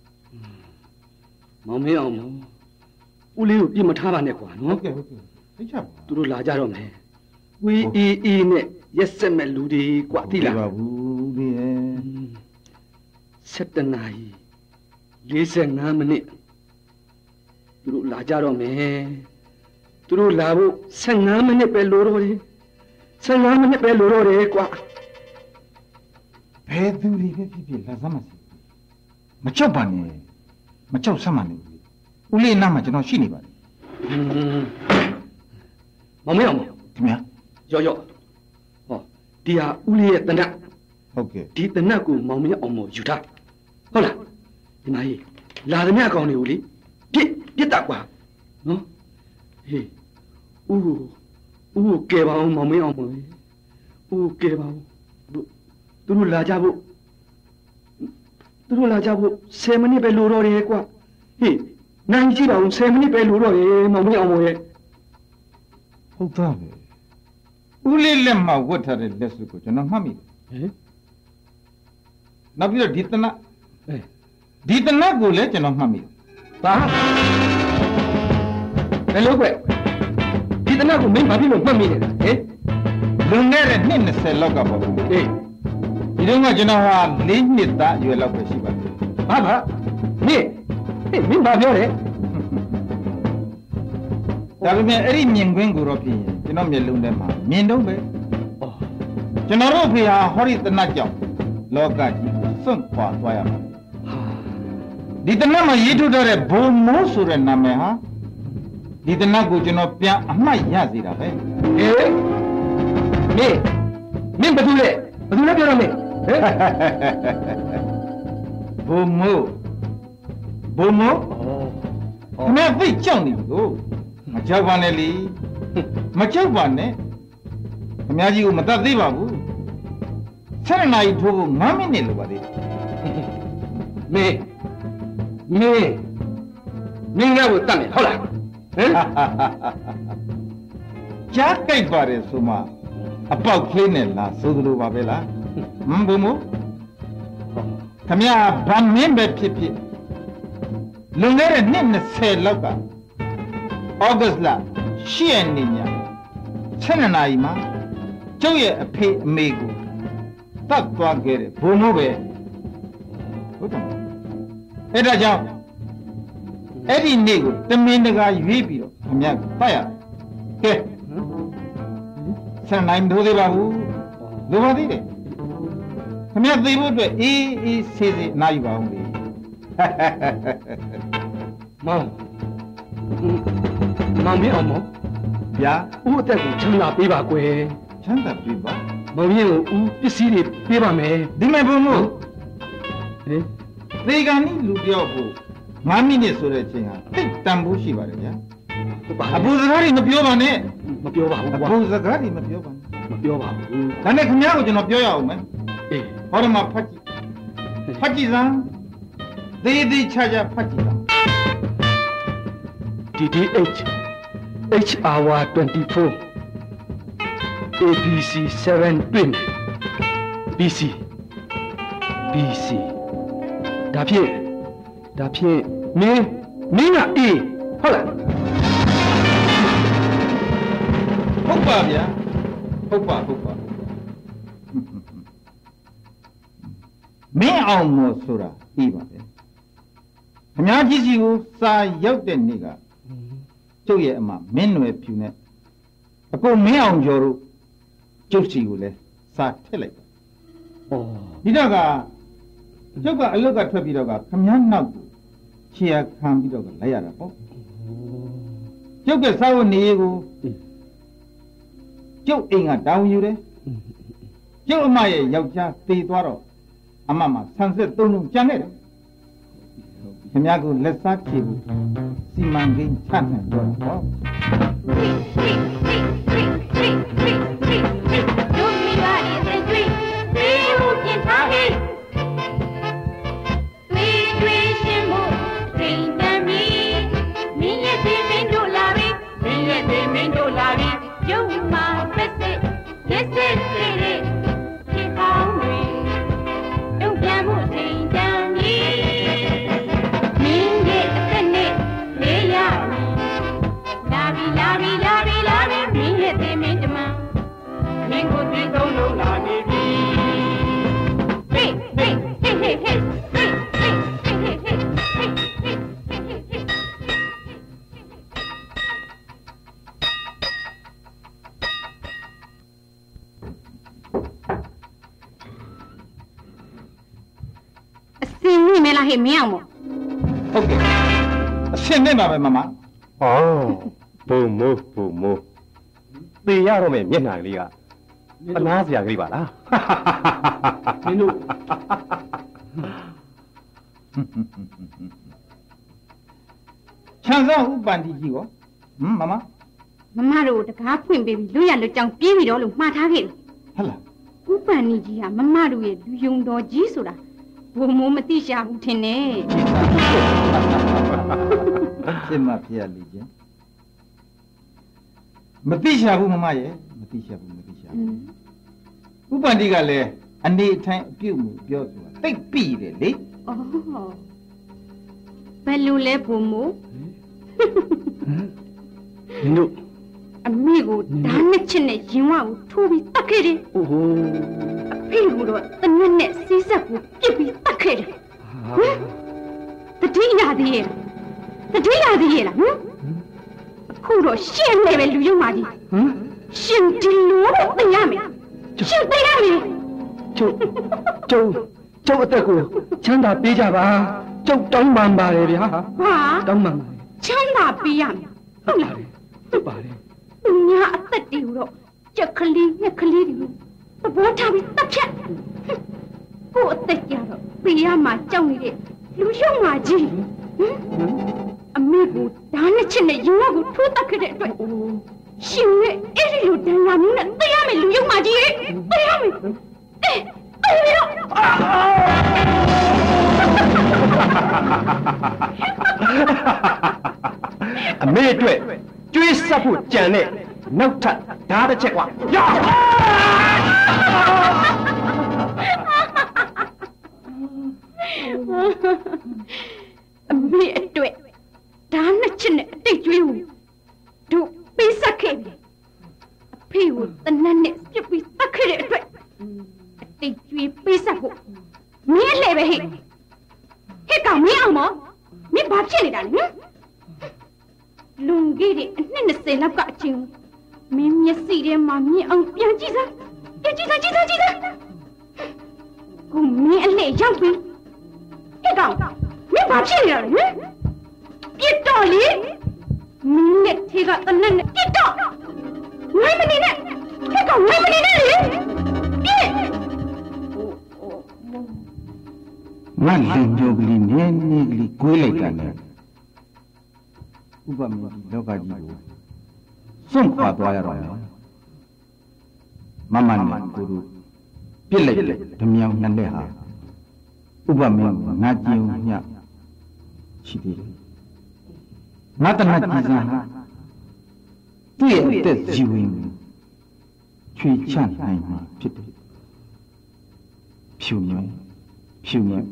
မောင်မင်းအောင်မောဦးလေးကိုပြစ်မထားပါနဲ့ကွာနော်ဟုတ်ကဲ့ဟုတ်ကဲ့သိချပါသူတို့လာကြတော့မယ်ဝီအေးအေးနဲ့ရက်ဆက်မဲ့လူတွေကွာသိလားပါဘူးဦးလေးရဲ့စက်တနာရီ၄၅မိနစ်သူတို့လာကြတော့မယ်သူတို့လာဖို့၁၅မိနစ်ပဲလိုတော့တယ်၁၅မိနစ်ပဲလိုတော့တယ်ကွာဘယ်သူတွေပဲဖြစ်ဖြစ်လာစမ်းမစီမကြောက်ပါနဲ့မကြောက်စမ်းပါနဲ့ဦးလေးနားမှာကျွန်တော်ရှိနေပါတယ်မောင်မင်းအောင်ခင်ဗျာရော့ရော့ဟောဒီဟာဦးလေးရဲ့တနတ်ဟုတ်ကဲ့ဒီတနတ်ကိုမောင်မင်းအောင်မယူထားဟုတ်လားဒီမကြီးလာသမျှအကောင်တွေကိုလေပြစ်ပြစ်တာကွာနော်ဟေးဦးကိုဦးကိုကယ်ပါအောင်မောင်မင်းအောင်မလေးဦးကိုကယ်ပါအောင်သူတို့လာကြဖို့သူတို့လာကြဖို့၁၀မိနစ်ပဲလိုတော့တယ်ကွာဟေးနိုင်ကြည့်ပါဦး၁၀မိနစ်ပဲလိုတော့တယ်မောင်မင်းအောင်မရဲ့ဟုတ်သားပဲဦးလေးလက်မှာဝတ်ထားတဲ့လက်စွပ်ကိုကျွန်တော်မှတ်မိတယ်ဟင်နောက်ပြီးတော့ဒီတနတ်အေးဒီတနတ်ကိုလည်းကျွန်တော်မှတ်မိတယ်ဘာဘယ်လိုကွဒီတနတ်ကိုမင်းဘာဖြစ်လို့မှတ်မိနေတာဟင်လွန်ခဲ့တဲ့နှစ်၂၀လောက်ကပေါ့ဗျာဟေးဒီတော့ကကျွန်တော်ဟာ၄နှစ်သားအရွယ်လောက်ပဲရှိပါတယ်ဘာဘာမင်းဟေးမင်းဘာပြောလဲဒါပေမဲ့အဲ့ဒီမြင်ကွင်းကိုတော့ဖြစ်ရင်ကျွန်တော်မျက်လုံးထဲမှာမြင်တော့ပဲကျွန်တော်တို့ဖေဟာဟောဒီတနတ်ကြောင့်လောကကြီးကိုစွန့်ခွာသွားရမှာဒီတနတ်မှာရေးထုတ်ထားတဲ့ဘုံမိုးဆိုတဲ့နာမည်ဟာဒီတနတ်ကိုကျွန်တော်ပြန်အမှတ်ရစေတာပဲဟေးမင်းမင်းဘာလို့လဲဘာလို့လဲပြောရမလဲဟဲ့ဘုံမိုးဘုံမိုးခမသိကြောက်နေပြီကိုမကြောက်ပါနဲ့လေမကြောက်ပါနဲ့ခမကြီးကိုမတတ်သေးပါဘူးဆယ်နာရီထိုးဖို့၅မိနစ်လိုပါသေးတယ်မင်းမင်းမင်းငါ့ကိုတတ်မယ်ဟုတ်လားဟမ်ကြားကြိုက်ပါတယ်ဆိုမှအပေါက်ကလေးနဲ့လာဆိုသလိုပါပဲလားဟမ်ဘုံမို့ခမရဗမ်းမင်းပဲဖြစ်ဖြစ်လွန်ခဲ့တဲ့နှစ်၂၀လောက်ကဩဂတ်လ၈ရက်နေ့ညဆယ်နာရီမှာကျုပ်ရဲ့အဖေအမေကိုတတ်သွားခဲ့တဲ့ဘုံမို့ပဲဟုတ်တယ်အဲ့ဒါကြောင့်အဲ့ဒီနေ့ကိုတမင်တကာရွေးပြီးတော့ခမရကိုတတ်ရတယ်ကဲဆယ်နိုင်မထိုးသေးပါဘူးလိုပါသေးတယ်ခမရသိဖို့အတွက်အေးအေးဆေးဆေးအနားယူပါအောင်လေမောင်မောင်မင်းအောင်မောဗျာဦးအသက်ကိုချမ်းသာပေးပါကွယ်ချမ်းသာပြီပါမောင်ကြီးကိုဦးပစ္စည်းတွေပေးပါမယ်ဒီမဲ့ဘုံမို့ဟင်သေကန်ဤလူတယောက်ကို၅မိနစ်ဆိုတဲ့အချိန်ဟာသိပ်တန်ဖိုးရှိပါတယ်ဗျာဟုတ်ပါအပူစကားတွေမပြောပါနဲ့မပြောပါဘူးအကွာပူစကားတွေမပြောပါနဲ့မပြောပါဘူးဒါနဲ့ခင်ဗျားကိုကျွန်တော်ပြောရအောင်မယ်အေးဟောဒီမှာဖတ်ကြည့်ဖတ်ကြည့်စမ်းသေးသေးချာချာဖတ်ကြည့်စမ်းဒီ ဒီ အိတ် H hour twenty-four A B C seven twin B C B C ဒါဖြင့်ဒါဖြင့်မင်းမင်းက A ဟုတ်လားဟုတ်ပါဗျာဟုတ်ပါဟုတ်ပါမင်းအောင်မို့ဆိုတာပြီးပါပဲခမားကြီးစီကိုစာရောက်တဲ့နေ့ကကျုပ်ရဲ့အမမင်းနွယ်ဖြူနဲ့အကိုမင်းအောင်ကျော်တို့ကျုပ်စီကိုလည်းစာထည့်လိုက်ပါဩဒီတော့ကကျုပ်ကအလုတ်ကထွက်ပြီးတော့ကခမားနောက်ကိုခြေရခံပြီးတော့ကလိုက်ရတာပေါ့ကျုပ်ကစာဝတ်နေကိုကျုပ်အိမ်ကတောင်းယူတယ်ကျုပ်အမရဲ့ယောက်ျားသေသွားတော့အမမဆန်ဆက်သုံးလုံးကြံခဲ့တယ်ခင်ဗျားကိုလက်စားဖြေဖို့စီမံကိန်းချနိုင်တော့ဟောတို့မိဘလားဟဲ့မင်းအောင်မို့ဟုတ်ကဲ့အစင်နဲ့ပါပဲမမဩဘုံမိုးဘုံမိုးသေရတော့မယ်မျက်နှာကလေးကပနာစရာကလေးပါလားမင်းတို့ချမ်းသာဥပန်တီကြီးရောဟမ်မမမမတို့တကားဖွင့်ပေးပြီးလွတ်ရလွတ်ကြောင်ပြေးပြီးတော့လို့မှားထားခဲ့တယ်ဟုတ်လားဥပန်နီကြီးကမမတို့ရဲ့လူယုံတော်ကြီးဆိုတာဘုံမိုးမသိရှာဘူးထင်တယ်စစ်မဖြစ်ရလေချင်းမသိရှာဘူးမမရဲ့မသိရှာဘူးမသိရှာဘူးဥပန်တီကလည်းအနေထိုင်အပြုတ်မှုပြောဆိုတာတိတ်ပြီတယ်လေအော်ဘယ်လိုလဲဘုံမိုးမင်းတို့အမေကိုဓာတ်နဲ့ချစ်နဲ့ရင်ဝကိုထိုးပြီးတတ်ခဲ့တယ်အိုးဟိုအဖေကတော့တနက်နဲ့စီးဆက်ကိုပြစ်ပြီးတတ်ခဲ့တယ်ဟမ်တတိယသေးရဲ့တတိယသေးရဲ့လားဟမ်အခုတော့ရှင်းနေပဲလူယုံပါကြီးဟမ်ရှင်ဒီလိုသိရမယ်ရှင်သိရမယ်ကျုပ်ကျုပ်ကျုပ်အသက်ကိုချမ်းသာပေးကြပါကျုပ်တောင်းပန်ပါတယ်ဗျာဟာတောင်းပန်ပါတယ်ချမ်းသာပေးရမယ်ဟုတ်လားဟုတ်ပါတယ်သူများအသက်တွေကိုတော့ကြက်ကလေးညက်ကလေးတွေကိုသဘောထားပြီးတပ်ဖြတ်ကို့အသက်ကြတော့ပေးရမှာကြောက်နေတဲ့လူယုံပါကြီးဟမ်အမေကိုဓာတ်နဲ့ချစ်နဲ့ရင်ဝကိုထိုးတတ်ခဲ့တဲ့အတွက်ရှင်ရဲ့အဲ့ဒီလိုဒဏ်ရာမျိုးနဲ့သိရမယ်လူယုံပါကြီးသိရမယ်အေးသိရတော့အမေအတွက်ကျွေးဆက်ဖို့ကြံတဲ့နောက်ထပ်ဓာတ်တစ်ချက်ကွာရအမေအတွက်ဓာတ်နဲ့ချစ်နဲ့အတိတ်ကျွေးကိုတို့ပေးဆက်ခဲ့ပြီအဖေကိုတနက်နဲ့ပြစ်ပြီးတတ်ခဲ့တဲ့အတွက်အတိတ်ကျွေးပေးဆက်ဖို့မင်းအလှဲပဲဟဲ့ဟဲ့ကောင်မင်းအောင်မမင်းဘာဖြစ်နေတာလဲဟမ်လွန်ခဲ့တဲ့အနှစ်၂၀လောက်ကအချင်းမင်းမျက်စိထဲမှာမြင်အောင်ပြန်ကြည့်စမ်းပြန်ကြည့်စမ်းကြည့်စမ်းကြည့်စမ်းကိုမင်းအလှဲရောက်ပြီဟဲ့ကောင်မင်းဘာဖြစ်နေတာလဲဟမ်ပြစ်တော့လေမင်းနဲ့ထေကတနက်နဲ့ပြစ်တော့ဝိုင်းမနေနဲ့ဟဲ့ကောင်ဝိုင်းမနေနဲ့လေပြစ်ငါလင်ကြိုကလေးနည်းနည်းကလေးကိုွေးလိုက်တာနဲ့ဥပမင်းလောကကြီးကိုစွန့်ခွာသွားရတော့မယ်မမနဲ့ကိုတို့ပြစ်လိုက်တဲ့ဓမြောင်နှစ်လက်ဟာဥပမင်းကိုငါကြည်ုံညရှိသေးတယ်ငါတနတ်ကြီးစံဟာသူ့ရဲ့အသက်ဇီဝင်ကိုချွေချနိုင်မှာဖြစ်တယ်ဖြူမြဲဖြူမြဲ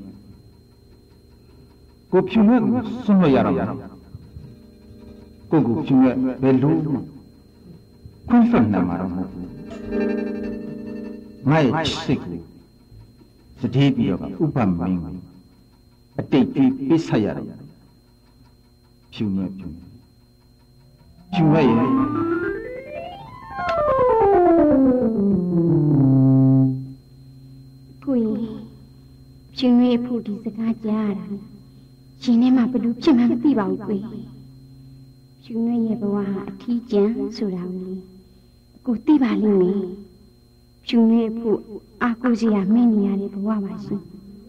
ကိုဖြူမြဲကိုစွန့်လို့ရတော့ကိုကိုဖြူမြဲဘယ်လိုခွင့်လွှတ်နိုင်မှာတော့မဟုတ်ဘူးငါရဲ့စိတ်ကိုစတေးပြီးတော့ဥပမင်းကိုအတိတ်ကြီးပိတ်ဆက်ရတယ်ဖြူမြဲဖြူမြဲဖြူမြဲရဲ့ကိုကြီးဖြူမြဲဖို့ဒီစကားကြားရတာရှင်ထဲမှာဘယ်လိုဖြစ်မှန်းမသိပါဘူးကိုကြီးဖြူမြဲရဲ့ဘဝဟာအထီးကျန်ဆိုတာကိုလေကိုသိပါလိမ့်မယ်ဖြူမြဲဖို့အာကိုစီရမင်းနေရတဲ့ဘဝပါရှင်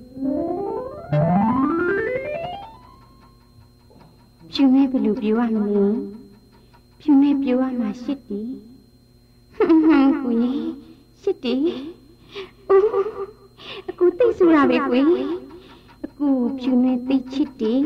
ဖြူမြဲဘယ်လိုပြောရမလဲဖြူမြဲပြောရမှာရှစ်တီဟွန်းဟွန်းကိုကြီးရှစ်တီအိုးအကူသိဆိုတာပဲကွယ်အကူဖြူနေသိချစ်တယ်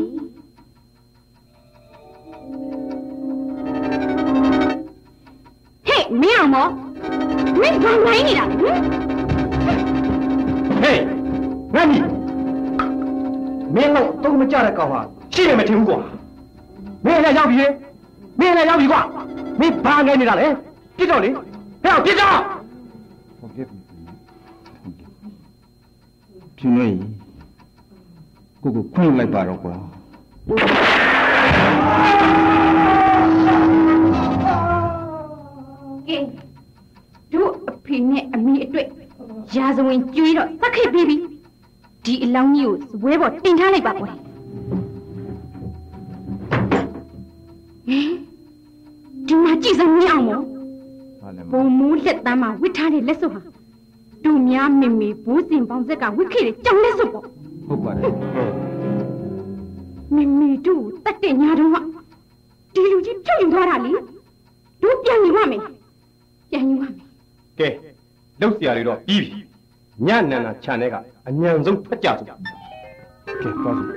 ဟဲ့မင်းအောင်မမင်းဘာနိုင်နေတာဟမ်ဟေးငါမီမင်းတော့တုံးမကြတဲ့ကောင်ဟာရှိနေမထင်ဘူးကွာမင်းလည်းရောက်ပြီမင်းလည်းရောက်ပြီကွာမင်းဘာငဲနေတာလဲပြစ်တော့လေဟဲ့ပြစ်တော့ဟုတ်ကဲ့ဖြူမြဲကိုကိုခွင့်လိုက်ပါတော့ကွာကဲတို့အဖေနဲ့အမေအတွက်ရာဇဝင်ကျွေးတော့သတ်ခဲ့ပြီးပြီထဒီအလောင်းကြီးကိုဇပွဲပေါ်တင်ထားလိုက်ပါကွယ်ဒီမှာကြည့်စမ်းမအောင်မို့ဘုံမူးလက်တမ်းမှာဝစ်ထားတဲ့လက်စွပ်ဟာတို့များမင်မီဘိုးစင်ပေါင်းဆက်ကဝစ်ခဲ့တဲ့ကြောင်လက်စွပ်ပေါ့ဟုတ်ပါတယ်မင်မီတို့တတ်တဲ့ညာတော့ဒီလူကြီးပြုတ်ယူသွားတာလေတို့ပြန်ယူရမယ်ပြန်ယူရမယ်ကဲလောက်စရာတွေတော့ပြီးပြီညနန္ဒာခြံထဲကအညံဆုံးဖက်ကြစို့ကဲသွားစို့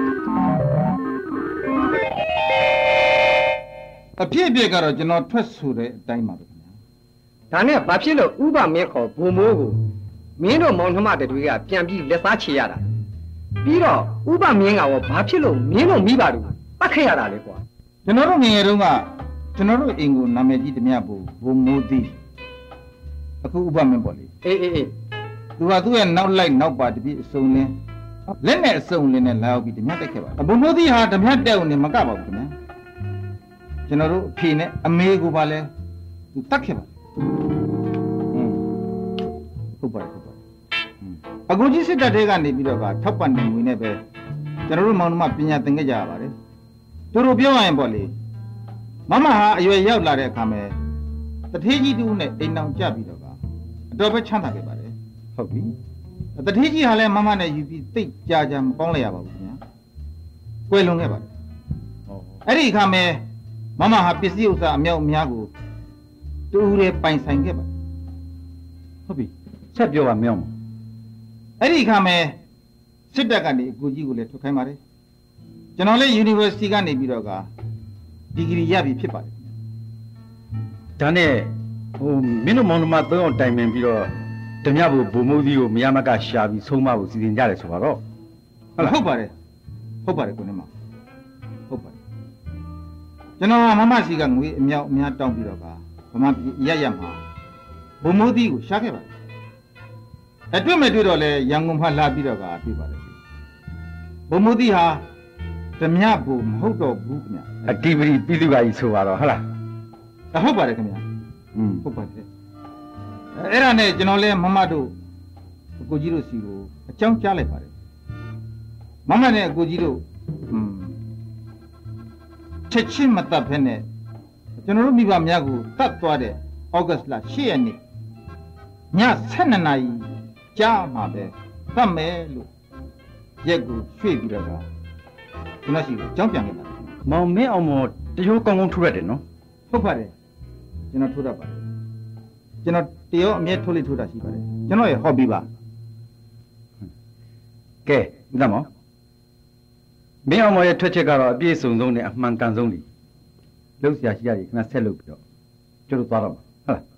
အဖြစ်အပျက်ကတော့ကျွန်တော်ထွက်ဆိုတဲ့အတိုင်းပါပဲခင်ဗျာဒါနဲ့ဘာဖြစ်လို့ဥပမင်းခေါ်ဘုံမိုးကိုမင်းတို့မောင်နှမတွေကပြန်ပြီးလက်စားချေရတာပြီးတော့ဥပမင်းကရောဘာဖြစ်လို့မင်းတို့မိပါလို့ပတ်ခဲ့ရတာလဲကွာကျွန်တော်တို့ငယ်ငယ်တုန်းကကျွန်တော်တို့အိမ်ကိုနာမည်ကြီးတမျှဖို့ဘုံမိုးသည်အခုဥပမင်းပေါ့လေအေးအေးအေးသူကသူ့ရဲ့နောက်လိုက်နောက်ပါတပြည့်အစုံလင်းလက်နဲ့အစုံလင်းနဲ့လာရောက်ပြီးတမျှတက်ခဲ့ပါတယ်ဘုံမိုးသည်ဟာတမျှတက်ုံနဲ့မကပါဘူးခင်ဗျာကျွန်တော်တို့အဖေနဲ့အမေကိုပါလဲသူတတ်ခဲ့ပါอืมဟုတ်ပါတယ်ဟုတ်ပါတယ်အကူကြီးစစ်တပ်တွေကနေပြီးတော့ကထောက်ပံ့နေငွေနဲ့ပဲကျွန်တော်တို့မောင်နှမပညာသင်ခဲ့ကြရပါတယ်သူတို့ပြောရရင်ပေါ့လေမမဟာအရွယ်ရောက်လာတဲ့အခါမှာတထေးကြီးတူနဲ့အိမ်အောင်ကြပြီးတော့ကအတော်ပဲချမ်းသာခဲ့ပါတယ်ဟုတ်ပြီတထေးကြီးဟာလည်းမမနဲ့ယူပြီးတိတ်ကြာကြာမပေါင်းလိုက်ရပါဘူးခင်ဗျာကွယ်လွန်ခဲ့ပါတယ်ဟောအဲ့ဒီအခါမှာမမဟာပစ္စည်းဥစ္စာအမြောက်အများကိုတူးရဲပိုင်ဆိုင်ခဲ့ပါဟုတ်ပြီဆက်ပြောပါမင်းအောင်အဲ့ဒီအခါမှာစစ်တပ်ကနေအကူကြီးကိုလည်းထွက်ခိုင်းပါတယ်ကျွန်တော်လည်း University ကနေပြီးတော့ကဒီဂရီရပြီဖြစ်ပါတယ်ဒါနဲ့ဟိုမင်းတို့မောင်နှမသုံးအောင်တိုင်ပင်ပြီးတော့ဓမြဘုံဘုံမိုးကြီးကိုမရမကရှာပြီးဆုံးမဖို့စီစဉ်ကြတယ်ဆိုတော့ဟုတ်လားဟုတ်ပါတယ်ဟုတ်ပါတယ်ကိုနေမဟုတ်ပါတယ်ကျွန်တော်မမစီကငွေအမြောက်အများတောင်းပြီးတော့ကဗမာပြည်ရရမှာဘုံမိုးကြီးကိုရှာခဲ့ပါတယ်အတွတ်မဲ့တွေ့တော့လဲရန်ကုန်မှာလာပြီးတော့ကတွေ့ပါတယ်ဘုံမိုးကြီးဟာဓမြဘုံမဟုတ်တော့ဘူးခင်ဗျအတိပတိပြည်သူကကြီးဆိုတော့ဟုတ်လားဟုတ်ပါတယ်ခင်ဗျอืมဟုတ်ပါတယ်အဲ့ဒါနဲ့ကျွန်တော်လဲမမတို့အကိုကြီးတို့စီကိုအကြောင်းကြားလိုက်ပါတယ်မမနဲ့အကိုကြီးတို့อืมချက်ချင်းမတတ်ဖက်နဲ့ကျွန်တော်တို့မိဘများကိုတတ်သွားတဲ့ဩဂတ်စ်လ၈ရက်နေ့ည၁၂နာရီကြားမှာပဲတတ်မယ်လို့ရက်ကိုရွှေ့ပြီးတော့ကျွန်တော်စီကိုအကြောင်းပြန်ခဲ့ပါတယ်မောင်မင်းအောင်မတရိုးကောင်းကောင်းထိုးရတယ်နော်ဟုတ်ပါတယ်ကျွန်တော်ထိုးတတ်ပါတယ်ကျွန်တော်တရောအမြဲထိုးလိထိုးတာရှိပါတယ်ကျွန်တော်ရဲ့ hobby ပါကဲဦးသားမောင်မင်းအောင်မရဲ့ထွက်ချက်ကတော့အပြည့်စုံဆုံးနဲ့အမှန်ကန်ဆုံးလीလှုပ်ရှားရှိရတယ်ခဏဆက်လုပ်ပြီးတော့ကျတို့သွားတော့မှာဟုတ်လား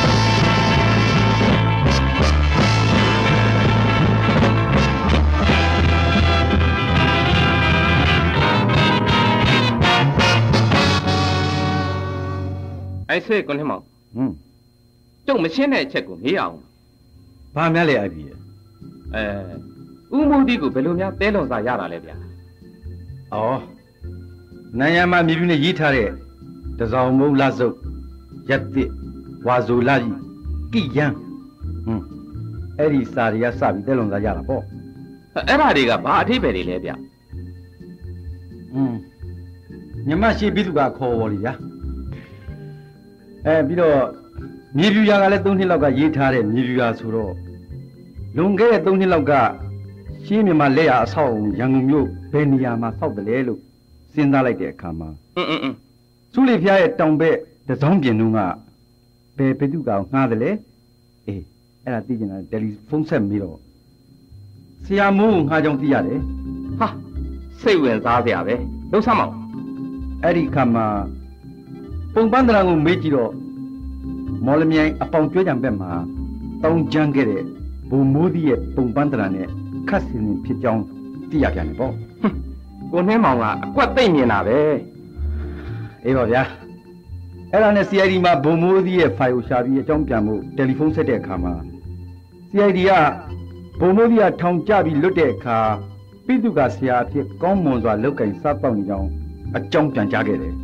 အဲ့ဆွေကွန်ထမောင်ဟွန်းကျုပ်မရှင်းတဲ့အချက်ကိုမေးအောင်ဘာများလဲအပြီအဲဥမှုတိကိုဘယ်လိုများတဲလွန်စာရတာလဲဗျာဩနိုင်ရမှာမြေပြူနဲ့ရေးထားတဲ့တစောင်းမုံလစုပ်ရက်တစ်ဝါဇိုလာကြီးကိယံဟွန်းအဲ့ဒီစာတွေကစပြီးတဲလွန်စာရတာပေါ့အဲ့ဓာတွေကဘာအထိပ္ပယ်တွေလဲဗျာဟွန်းမြမရှိဘိသူကခေါ်ပေါ်လीဗျာအဲပြီးတော့မြေပြူရာကလည်း၃နှစ်လောက်ကရေးထားတဲ့မြေပြူရာဆိုတော့လွန်ခဲ့တဲ့၃နှစ်လောက်ကရှင်းမြန်မာလက်ရအဆောက်အုံရန်ကုန်မြို့ဘယ်နေရာမှာဆောက်တယ်လဲလို့စဉ်းစားလိုက်တဲ့အခါမှာအင်းအင်းအင်းစုလေဖျားရဲ့တောင်ဘက်တစောင်းပြင်တုန်းကဘယ်ဘိသူကောင်ငှားတယ်လဲအေးအဲ့ဒါသိကျင်တာတယ်လီဖုန်းဆက်ပြီးတော့ဆရာမိုးငှားကြောင်းသိရတယ်ဟာစိတ်ဝင်စားစရာပဲလှုပ်ဆမ်းမအောင်အဲ့ဒီခါမှာပုံပန်းတရာကိုမေးကြည့်တော့မော်လမြိုင်အပေါင်ကျွဲကြံဘက်မှာတောင်းကျမ်းခဲ့တဲ့ဘုံမိုးသည်ရဲ့ပုံပန်းတရာနဲ့ခတ်စင်ဖြစ်ကြောင်းသိရပြန်တယ်ပေါ့ကိုနှင်းမောင်ကအကွက်သိမ့်မြင်တာပဲအေးပါဗျာအဲ့ဒါနဲ့ စီ အိုင် ဒီ မှာဘုံမိုးသည်ရဲ့ဖိုင်ကိုရှာပြီးအကြောင်းပြန်ဖို့တယ်လီဖုန်းဆက်တဲ့အခါမှာ စီ အိုင် ဒီ ကဘုံမိုးသည်ကထောင်ကျပြီးလွတ်တဲ့အခါပိတုကဆရာအဖြစ်ကောင်းမွန်စွာလောက်ကင်စားပေါက်နေကြောင်းအကြောင်းပြန်ကြားခဲ့တယ်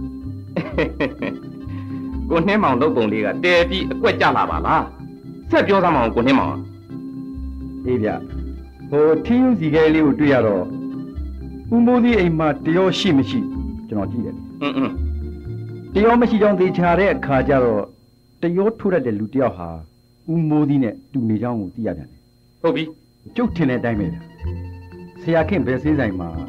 ကိုနှင်းမောင်လုပ်ပုံလေးကတဲပြီးအကွက်ကြလာပါလားဆက်ပြောသမောင်ကိုနှင်းမောင်အေးဗျဟိုထင်းယူစီကဲလေးကိုတွေ့ရတော့ဦးမိုးသီးအိမ်မှာတရောရှိမရှိကျွန်တော်ကြည့်တယ်อืมอืมတရောမရှိကြောင်းသိချတဲ့အခါကျတော့တရောထိုးရတဲ့လူတယောက်ဟာဦးမိုးသီးနဲ့တူနေကြောင်းကိုသိရပြန်တယ်ဟုတ်ပြီကျုပ်ထင်တဲ့အတိုင်းပဲဆရာခင်ဘယ်စင်းဆိုင်မှာ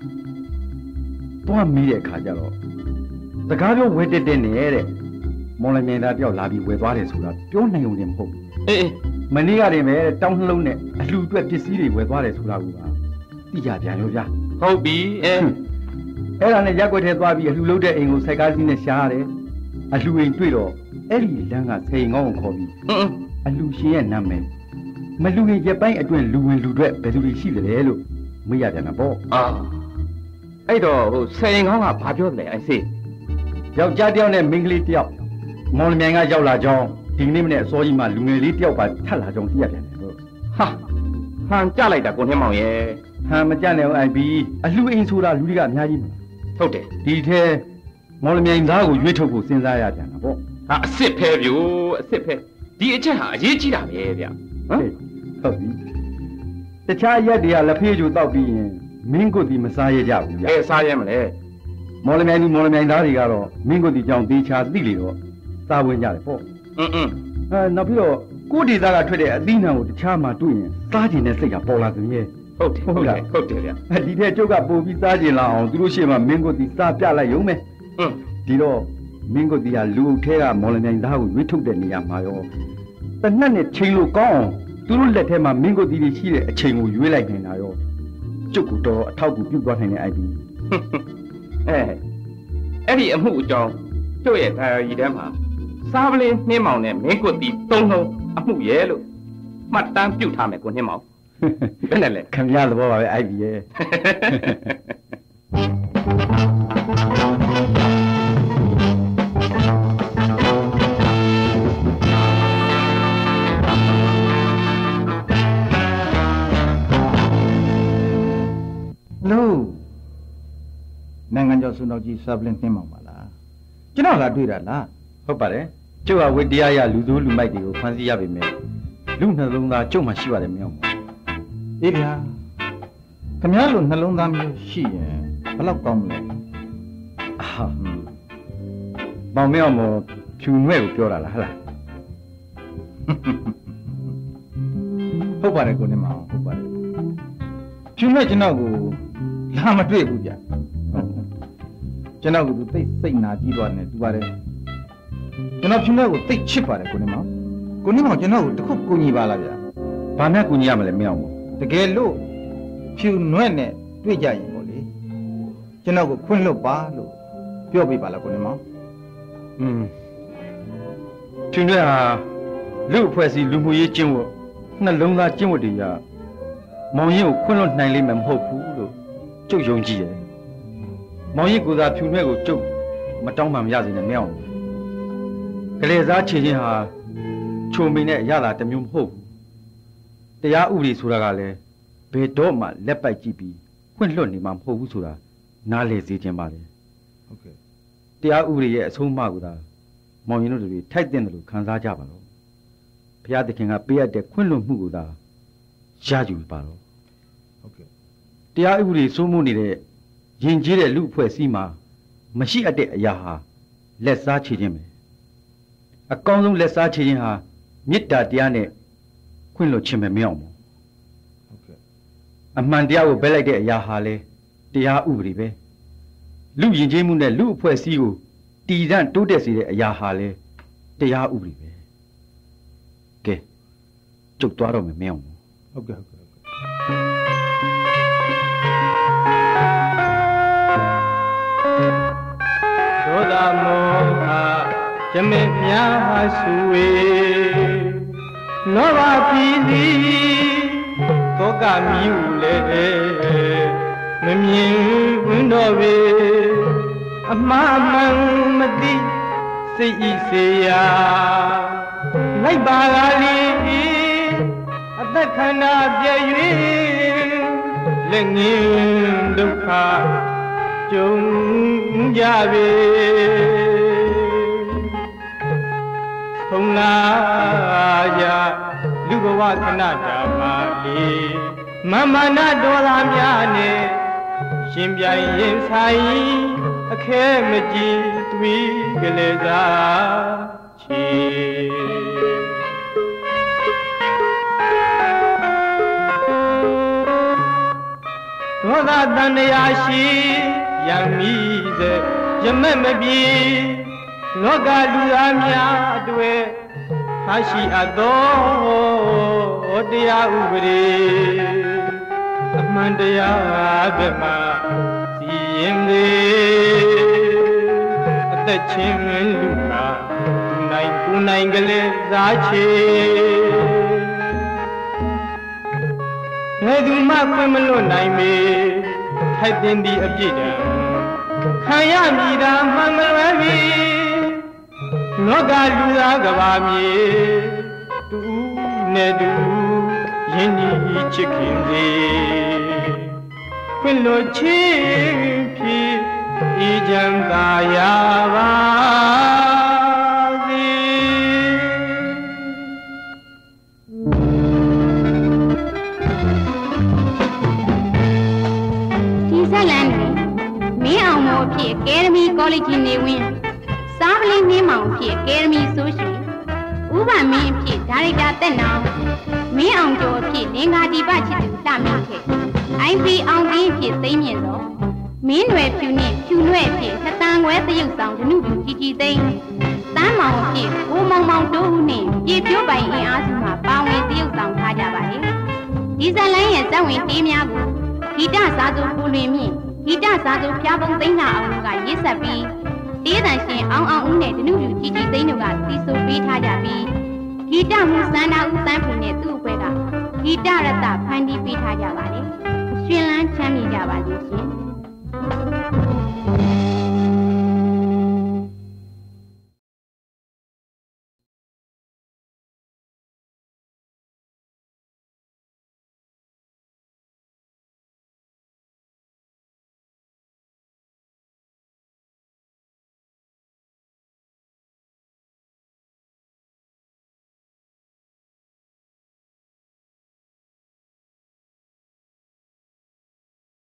သွားမိတဲ့အခါကျတော့စကားပြောဝဲတက်တက်နေတဲ့မော်လမြိုင်သားတယောက်လာပြီးဝယ်သွားတယ်ဆိုတာပြောနိုင်ုံနဲ့မဟုတ်ဘူးအေးအေးမနေ့ကတည်းကတောင်းနှလုံးနဲ့အလှအတွက်ပစ္စည်းတွေဝယ်သွားတယ်ဆိုတာကသိကြပြန်ရောဗျာဟုတ်ပြီအဲအဲ့ဒါနဲ့ရက်ွက်ထဲသွားပြီးအလှလုံးတဲ့အိမ်ကိုစိုက်ကားစီးနဲ့ရှားရတယ်အလှအိမ်တွေ့တော့အဲ့ဒီလမ်းကစိန်ကောင်းကိုခေါ်ပြီးအလှရှင်ရဲ့နာမည်မလူရင်ရပိုင်းအတွင်းလူဝင်လူတွေဘယ်သူတွေရှိတယ်လို့မေးရပြန်တာပေါ့အာအဲ့တော့ဟိုစိန်ကောင်းကဘာပြောတယ်လဲအဲ့စေယောက်ျားတယောက်နဲ့မိန်းကလေးတယောက်မော်လမြိုင်ကရောက်လာကြောင်းဒီနေ့မနေ့အစောကြီးမှလူငယ်လေးတယောက်ပါထပ်လာကြောင်းသိရပြန်တယ်ဟုတ်ဟာဟန်ကြလိုက်တာကိုနှင်းမောင်ရဲ့ဟန်မကြနဲ့အိုင်ဘီအလှအိမ်ဆိုတာလူတွေကအများကြီးမလားဟုတ်တယ်ဒီထဲမော်လမြိုင်သားကိုရွေးထုတ်ဖို့စဉ်းစားရပြန်တာပေါ့ဟာအစ်စ်ဖဲဗျိုအစ်စ်ဖဲဒီအချက်ဟာအရေးကြီးတာပဲဗျဟမ်ဟုတ်ပြီတခြားရက်တွေကလက်ဖေးကြိုတောက်ပြီးရင်မင်းကိုဒီမစားရကြဘူးဗျအဲစားရမလဲမော်လမြိုင်လူမော်လမြိုင်သားတွေကတော့မင်းကိုဒီကြောင်သေးချာသိလေတော့စားဝင်ကြတယ်ပေါ့อืมอืมအဲနောက်ပြီးတော့ကိုဒေသကထွက်တဲ့အသီးနှံကိုတခြားမှာတွေ့ရင်စားကျင်တဲ့စိတ်ကပေါ်လာသမြဲဟုတ်တယ်ဟုတ်တယ်ဟုတ်တယ်ဗျဒီထဲကျုပ်ကပို့ပြီးစားကျင်လာအောင်သူတို့ရှေ့မှာမင်းကိုဒီစားပြလိုက်ရုံပဲอืมဒီတော့မင်းကိုဒီကလူအုပ်ထဲကမော်လမြိုင်သားကိုရွေးထုတ်တဲ့နေရာမှာရောတနက်နဲ့ချိန်လို့ကောင်းအောင်သူတို့လက်ထဲမှာမင်းကိုဒီတွေရှိတဲ့အချိန်ကိုရွေးလိုက်နေတာရောကျုပ်ကတော့အထောက်ကူပြုတ်သွားနိုင်တဲ့အိုက်ပြီးအဲအဲ့ဒီအမှုအကြောင်းကျုပ်ရဲ့ဒါရီထဲမှာစားပလင်းနှင်းမောင်နဲ့မင်းကိုတီသုံးလုံးအမှုရဲ့လို့မှတ်တမ်းပြုတ်ထားမယ်ကိုနှင်းမောင်ဘယ်နဲ့လဲခင်ဗျားသဘောပါပဲအိုက်ပြီးရဲ့လို့နိုင်ငံကျော်စုနောက်ကြီးစားပလင်းနှင်းမောင်ပါလားကျွန်တော်လာတွေ့တာလားဟုတ်ပါတယ်ကျုပ်ကဝိတရားရလူစိုးလူမိုက်တွေကိုဖမ်းဆီးရပေမဲ့လူနှလုံးသားကျုပ်မှရှိပါတယ်မင်းအောင်အေးဗျာခင်ဗျားလိုနှလုံးသားမျိုးရှိရင်ဘယ်လောက်ကောင်းမလဲအာမောင်မင်းအောင်ဖြူငွဲ့ကိုပြောတာလားဟလားဟုတ်ပါတယ်ကိုနေမောင်ဟုတ်ပါတယ်ဖြူငွဲ့ကျွန်တော်ကိုလာမတွေ့ဘူးဗျကျွန်တော်ကသူသိစိတ်နာကြီးသွားတယ်တူပါတယ်ကျွန်တော်ဖြူငွဲ့ကိုသိချစ်ပါတယ်ကိုနေမောင်ကိုနေမောင်ကျွန်တော်ကိုတခုကူညီပါလားဗျဘာနဲ့ကူညီရမလဲမင်းအောင်တကယ်လို့ဖြူနွဲ့နဲ့တွေ့ကြရင်ပေါ့လေကျွန်တော်ကိုခွင့်လွတ်ပါလို့ပြောပြပါလားကိုနေမောင်อืมဖြူနွဲ့ဟာလူအဖွဲ့အစည်းလူမှုရေးကျင့်ဝတ်နှလုံးသားကျင့်ဝတ်တွေကမောင်ရင်ကိုခွင့်လွတ်နိုင်လိမ့်မယ်မဟုတ်ဘူးလို့ကျုပ်ယုံကြည်တယ်မောင်ရင်ကိုသာဖြူနွဲ့ကိုကျုပ်မတောင်းမှမရစေနဲ့မင်းအောင်ကလေးစားချေချင်းဟာချုံမိနဲ့ရတာတမျိုးမဟုတ်ဘူးတရားဥပဒေဆိုတာကလည်းဘယ်တော့မှလက်ပိုက်ကြည့်ပြီးခွင့်လွတ်နေမှာမဟုတ်ဘူးဆိုတာနားလည်စေချင်ပါတယ်ဟုတ်ကဲ့တရားဥပဒေရဲ့အဆုံးအမကသာမောင်ရင်တို့တွေထိုက်တဲ့လို့ခံစားကြပါတော့ဘုရားသခင်ကပေးရတဲ့ခွင့်လွတ်မှုကိုသာရယူပါတော့ဟုတ်ကဲ့တရားဥပဒေစိုးမိုးနေတဲ့ယဉ်ကျေးတဲ့လူအဖွဲ့အစည်းမှာမရှိအပ်တဲ့အရာဟာလက်စားချေခြင်းပဲအကောင်းဆုံးလက်စားချေခြင်းဟာမေတ္တာတရားနဲ့ခွင့်လွှတ်ခြင်းပဲမရအောင်ဘူးဟုတ်ကဲ့အမှန်တရားကိုဘဲလိုက်တဲ့အရာဟာလေတရားဥပဒေပဲလူယဉ်ကျေးမှုနဲ့လူအဖွဲ့အစည်းကိုတည်တံ့တိုးတက်စေတဲ့အရာဟာလေတရားဥပဒေပဲကဲကျုပ်သွားတော့မယ်မရအောင်ဘူးဟုတ်ကဲ့ဟုတ်ကဲ့ဒေါသမောဟယမေမြာစုဝေလောဘပြည်သည်သောကမြူလေမမြင်တော့ပေအမှားမှန်မသိစိတ်ဤစေရာလိုက်ပါလာလေအသက်ခန္ဓာပြည့်၍လက်ငင်းဒုက္ခကြုံကြပေထုံလာကြလူဘဝခဏတာမာလေးမမနာဒေါ်လာများနဲ့ရှင်ပြိုင်ရင်ဆိုင်အခဲမကြည်သွေးကလေးစားချီဒေါသတန်ရာရှိရမီတဲ့ရမက်မပြေလောကလူသားများအတွေ့ဟာရှိအပ်သောတရားဥပဒေအမှန်တရားဘက်မှစီရင်လေအသက်ချင်းလူကနိုင်ကိုနိုင်ကလေးစားချေဘယ်သူမှခွင့်မလွတ်နိုင်မေထိုက်တင်သည့်အပြစ်ဒဏ်ခံရမည်သာမှန်မလွယ်မီလောကလူသားကဘာမြေတူနဲ့တူယဉ်ဤချစ်ခင်စေခွင့်လွတ်ခြင်းဖြစ်ဤချမ်းသာရပါစေဒီဇက်လန်တွင်မင်းအောင်မောအဖြစ်အကယ်ဒမီကောလိပ်ကြီးနေဝင်းစားပလင်းနှင်းမောင်အဖြစ်အကယ်ဒမီဆိုရှိဥပမင်းအဖြစ်ဒါရိုက်တာတက်နောင်မင်းအောင်ကျော်အဖြစ်လင်္ကာဒီပချစ်သူလှမင်းခဲ့အိုင်ပီအောင်သိန်းအဖြစ်သိမ့်မြင့်သောမင်းရွယ်ဖြူနှင့်ဖြူနွဲ့အဖြစ်ထတန်ခွဲသရုပ်ဆောင်ဒနုဖြူကြီးကြီးသိန်းတန်းမောင်အဖြစ်ကိုမောင်မောင်တို့ဟုနှင့်ပြေပြိုးပိုင်အင်အားစုမှပါဝင်သရုပ်ဆောင်ထားကြပါလေဒီဇလန်ရဲ့ဇက်ဝင်တေးများကိုဂီတစာသူပူလွင်မြင့်ဂီတစာသူဖျားပုံသိန်းလာအောင်တို့ကရစ်ဆက်ပြီးတေးတန်ရှင်အောင်အောင်ဦးနဲ့ဒနုဖြူကြီးကြီးသိန်းတို့ကသီဆိုပေးထားကြပြီးဂီတမှုစန္ဒာဦးတန်းဖူနဲ့သူ့အဖွဲ့ကဂီတရတဖန်တီးပေးထားကြပါလေရှင်လန်းချမ်းမြေကြပါလိမ့်ရှင်